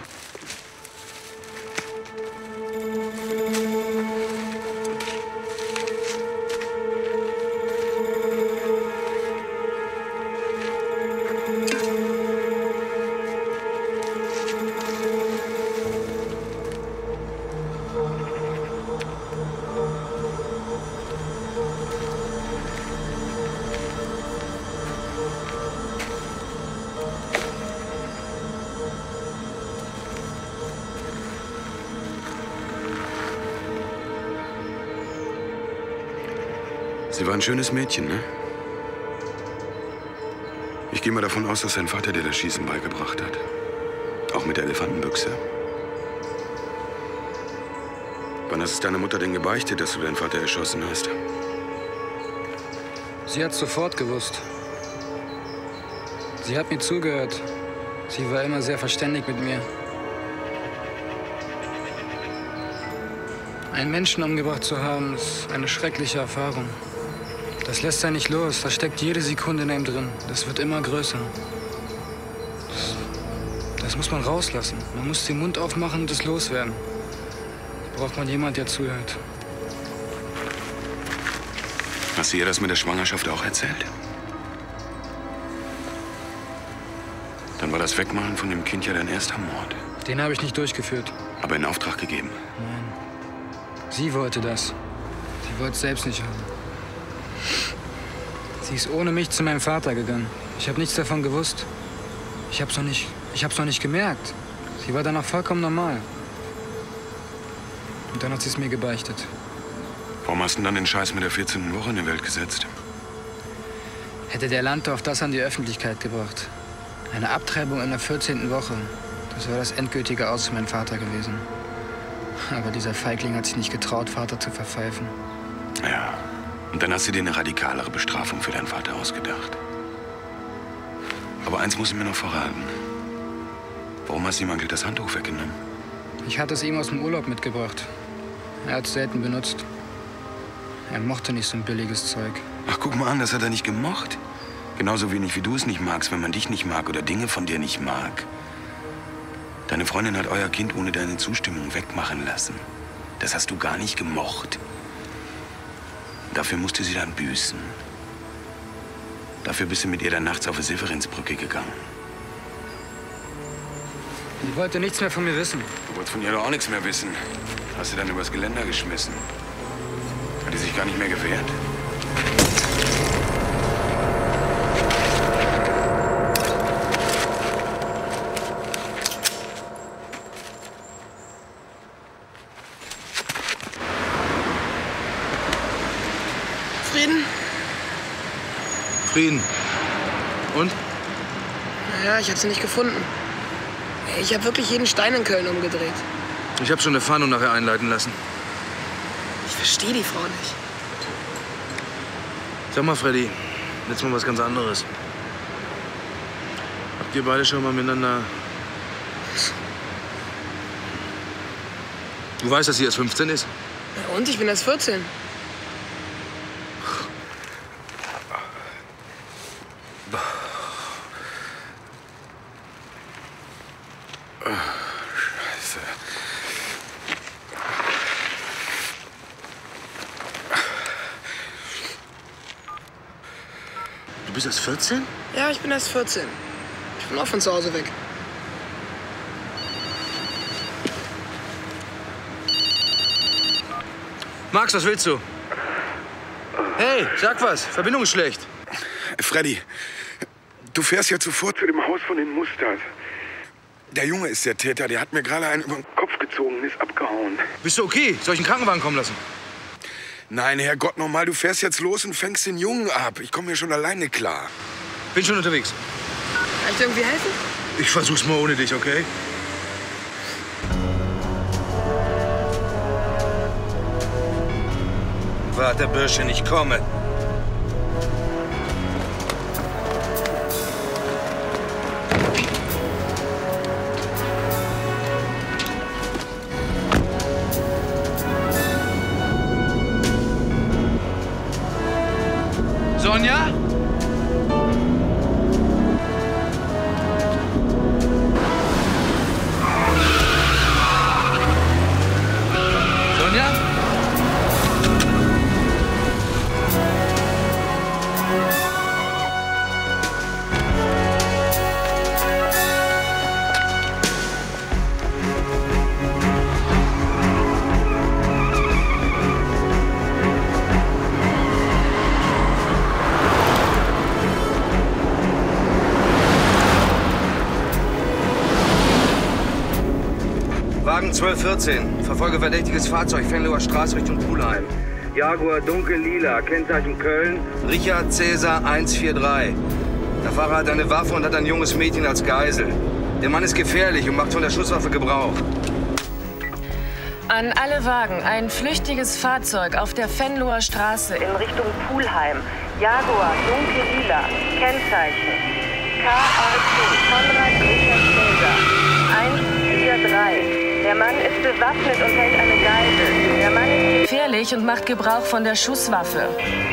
Sie war ein schönes Mädchen, ne? Ich gehe mal davon aus, dass sein Vater dir das Schießen beigebracht hat. Auch mit der Elefantenbüchse. Wann hast es deine Mutter denn gebeichtet, dass du deinen Vater erschossen hast? Sie hat sofort gewusst. Sie hat mir zugehört. Sie war immer sehr verständig mit mir. Einen Menschen umgebracht zu haben, ist eine schreckliche Erfahrung. Das lässt er nicht los. Das steckt jede Sekunde in ihm drin. Das wird immer größer. Das, das muss man rauslassen. Man muss den Mund aufmachen und es loswerden. Da braucht man jemanden, der zuhört. Hast du ihr das mit der Schwangerschaft auch erzählt? Dann war das Wegmachen von dem Kind ja dein erster Mord. Den habe ich nicht durchgeführt. Aber in Auftrag gegeben. Nein. Sie wollte das. Sie wollte es selbst nicht haben. Sie ist ohne mich zu meinem Vater gegangen. Ich habe nichts davon gewusst. Ich hab's noch nicht, ich hab's noch nicht gemerkt. Sie war danach vollkommen normal. Und dann hat sie es mir gebeichtet. Warum hast du denn dann den Scheiß mit der vierzehnten Woche in die Welt gesetzt? Hätte der Landorf das an die Öffentlichkeit gebracht. Eine Abtreibung in der vierzehnten Woche. Das wäre das endgültige Aus für meinen Vater gewesen. Aber dieser Feigling hat sich nicht getraut, Vater zu verpfeifen. Ja. Und dann hast du dir eine radikalere Bestrafung für deinen Vater ausgedacht. Aber eins muss ich mir noch verraten. Warum hast du ihm eigentlich das Handtuch weggenommen? Ich hatte es ihm aus dem Urlaub mitgebracht. Er hat es selten benutzt. Er mochte nicht so ein billiges Zeug. Ach, guck mal an, das hat er nicht gemocht. Genauso wenig wie du es nicht magst, wenn man dich nicht mag oder Dinge von dir nicht mag. Deine Freundin hat euer Kind ohne deine Zustimmung wegmachen lassen. Das hast du gar nicht gemocht. Dafür musste sie dann büßen. Dafür bist du mit ihr dann nachts auf die Severinsbrücke gegangen. Sie wollte nichts mehr von mir wissen. Du wolltest von ihr doch auch nichts mehr wissen. Hast du dann übers Geländer geschmissen. Hat die sich gar nicht mehr gewehrt? Frieden? Frieden. Und? Naja, ich habe sie nicht gefunden. Ich habe wirklich jeden Stein in Köln umgedreht. Ich habe schon eine Fahndung nachher einleiten lassen. Ich verstehe die Frau nicht. Sag mal, Freddy, jetzt mal was ganz anderes. Habt ihr beide schon mal miteinander... Du weißt, dass sie erst fünfzehn ist? Ja, und? Ich bin erst vierzehn. Scheiße. Du bist erst vierzehn? Ja, ich bin erst vierzehn. Ich bin auch von zu Hause weg. Max, was willst du? Hey, sag was. Verbindung ist schlecht. Freddy, du fährst jetzt sofort zu dem Haus von den Musters. Der Junge ist der Täter. Der hat mir gerade einen über den Kopf gezogen und ist abgehauen. Bist du okay? Soll ich einen Krankenwagen kommen lassen? Nein, Herrgott, nochmal. Du fährst jetzt los und fängst den Jungen ab. Ich komme hier schon alleine klar. Bin schon unterwegs. Kann ich dir irgendwie helfen? Ich versuch's mal ohne dich, okay? Warte, Bürschchen, ich komme. Sonja? Sonja? Wagen zwölf vierzehn. Verfolge verdächtiges Fahrzeug, Venloer Straße Richtung Pulheim. Jaguar dunkel-lila, Kennzeichen Köln, Richard Cäsar eins vier drei. Der Fahrer hat eine Waffe und hat ein junges Mädchen als Geisel. Der Mann ist gefährlich und macht von der Schusswaffe Gebrauch. An alle Wagen, ein flüchtiges Fahrzeug auf der Venloer Straße in Richtung Pulheim. Jaguar dunkel-lila, Kennzeichen K R T Konrad Richard Cäsar eins vier drei. Der Mann ist bewaffnet und hält eine Geisel. Der Mann ist gefährlich und macht Gebrauch von der Schusswaffe.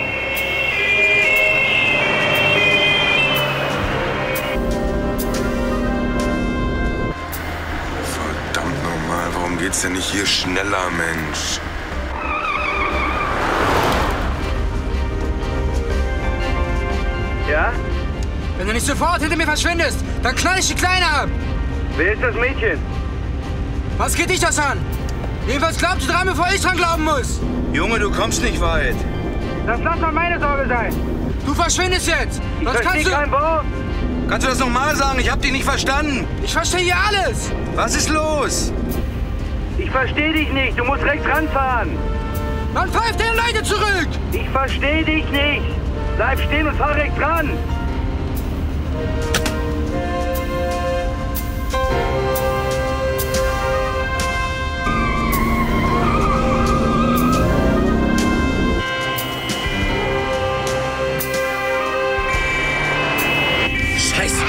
Verdammt nochmal, warum geht's denn nicht hier schneller, Mensch? Ja? Wenn du nicht sofort hinter mir verschwindest, dann knall ich die Kleine ab. Wer ist das Mädchen? Was geht dich das an? Jedenfalls glaubst du dran, bevor ich dran glauben muss. Junge, du kommst nicht weit. Das lass mal meine Sorge sein. Du verschwindest jetzt. Ich Sonst verstehe kannst du... kein Wort. Kannst du das nochmal sagen? Ich hab dich nicht verstanden. Ich verstehe hier alles. Was ist los? Ich verstehe dich nicht. Du musst rechts ranfahren. Man pfeift den Leute zurück. Ich verstehe dich nicht. Bleib stehen und fahr rechts ran. Scheiße.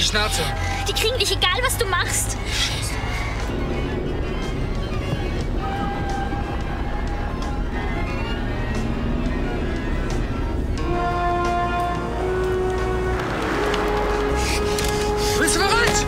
Schnauze. Die kriegen dich, egal was du machst. Bist du bereit?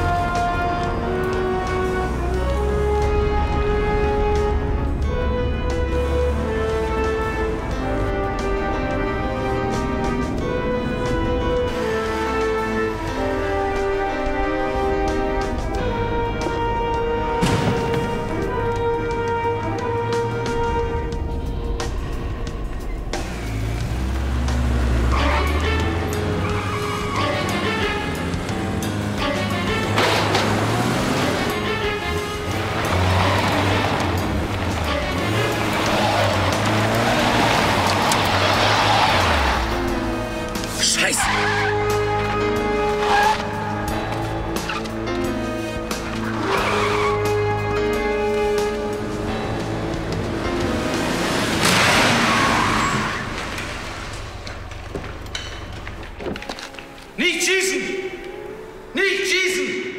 Nicht schießen! Nicht schießen!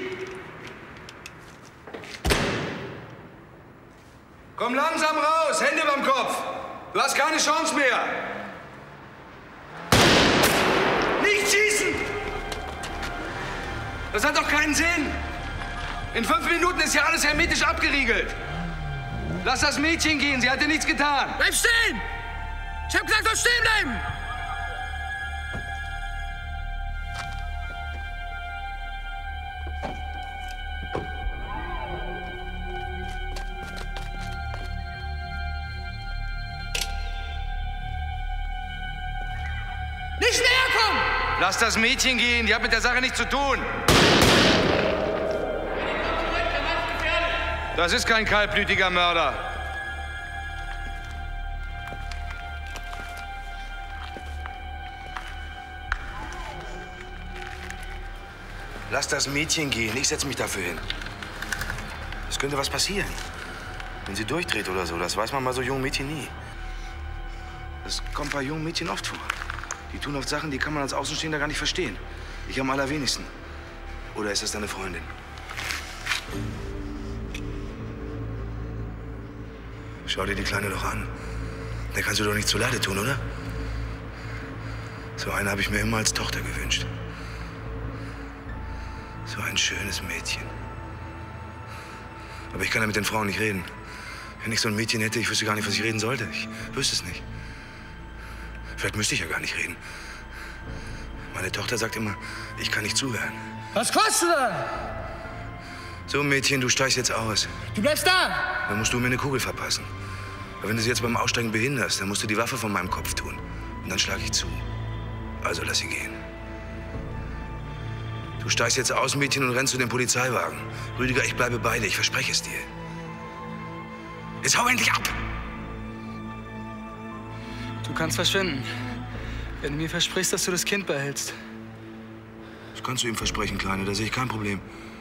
Komm langsam raus, Hände beim Kopf. Du hast keine Chance mehr. Nicht schießen! Das hat doch keinen Sinn. In fünf Minuten ist ja alles hermetisch abgeriegelt. Lass das Mädchen gehen, sie hat dir nichts getan. Bleib stehen! Ich hab gesagt, soll stehen bleiben! Nicht näher kommen! Lass das Mädchen gehen, die hat mit der Sache nichts zu tun. Das ist kein kaltblütiger Mörder. Lass das Mädchen gehen, ich setze mich dafür hin. Es könnte was passieren. Wenn sie durchdreht oder so, das weiß man bei so jungen Mädchen nie. Das kommt bei jungen Mädchen oft vor. Die tun oft Sachen, die kann man als Außenstehender gar nicht verstehen. Ich am allerwenigsten. Oder ist das deine Freundin? Schau dir die Kleine doch an. Der kannst du doch nicht zuleide tun, oder? So eine habe ich mir immer als Tochter gewünscht. So ein schönes Mädchen. Aber ich kann ja mit den Frauen nicht reden. Wenn ich so ein Mädchen hätte, ich wüsste gar nicht, was ich reden sollte. Ich wüsste es nicht. Vielleicht müsste ich ja gar nicht reden. Meine Tochter sagt immer, ich kann nicht zuhören. Was kostet das? So, Mädchen, du steigst jetzt aus. Du bleibst da! Dann musst du mir eine Kugel verpassen. Aber wenn du sie jetzt beim Aussteigen behinderst, dann musst du die Waffe von meinem Kopf tun. Und dann schlage ich zu. Also lass sie gehen. Du steigst jetzt aus, Mädchen, und rennst zu dem Polizeiwagen. Rüdiger, ich bleibe bei dir, ich verspreche es dir. Jetzt hau endlich ab! Du kannst verschwinden, wenn du mir versprichst, dass du das Kind behältst. Das kannst du ihm versprechen, Kleine, da sehe ich kein Problem.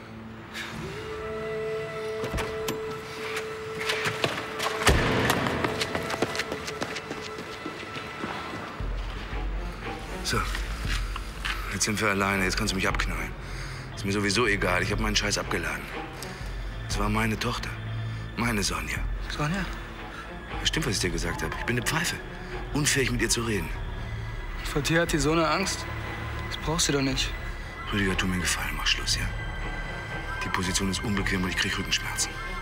So, jetzt sind wir alleine, jetzt kannst du mich abknallen. Ist mir sowieso egal, ich habe meinen Scheiß abgeladen. Das war meine Tochter, meine Sonja. Sonja? Das stimmt, was ich dir gesagt habe. Ich bin eine Pfeife. Unfähig, mit ihr zu reden. Vor dir hat die so eine Angst. Das brauchst du doch nicht. Rüdiger, tu mir einen Gefallen, mach Schluss, ja? Die Position ist unbequem und ich krieg Rückenschmerzen.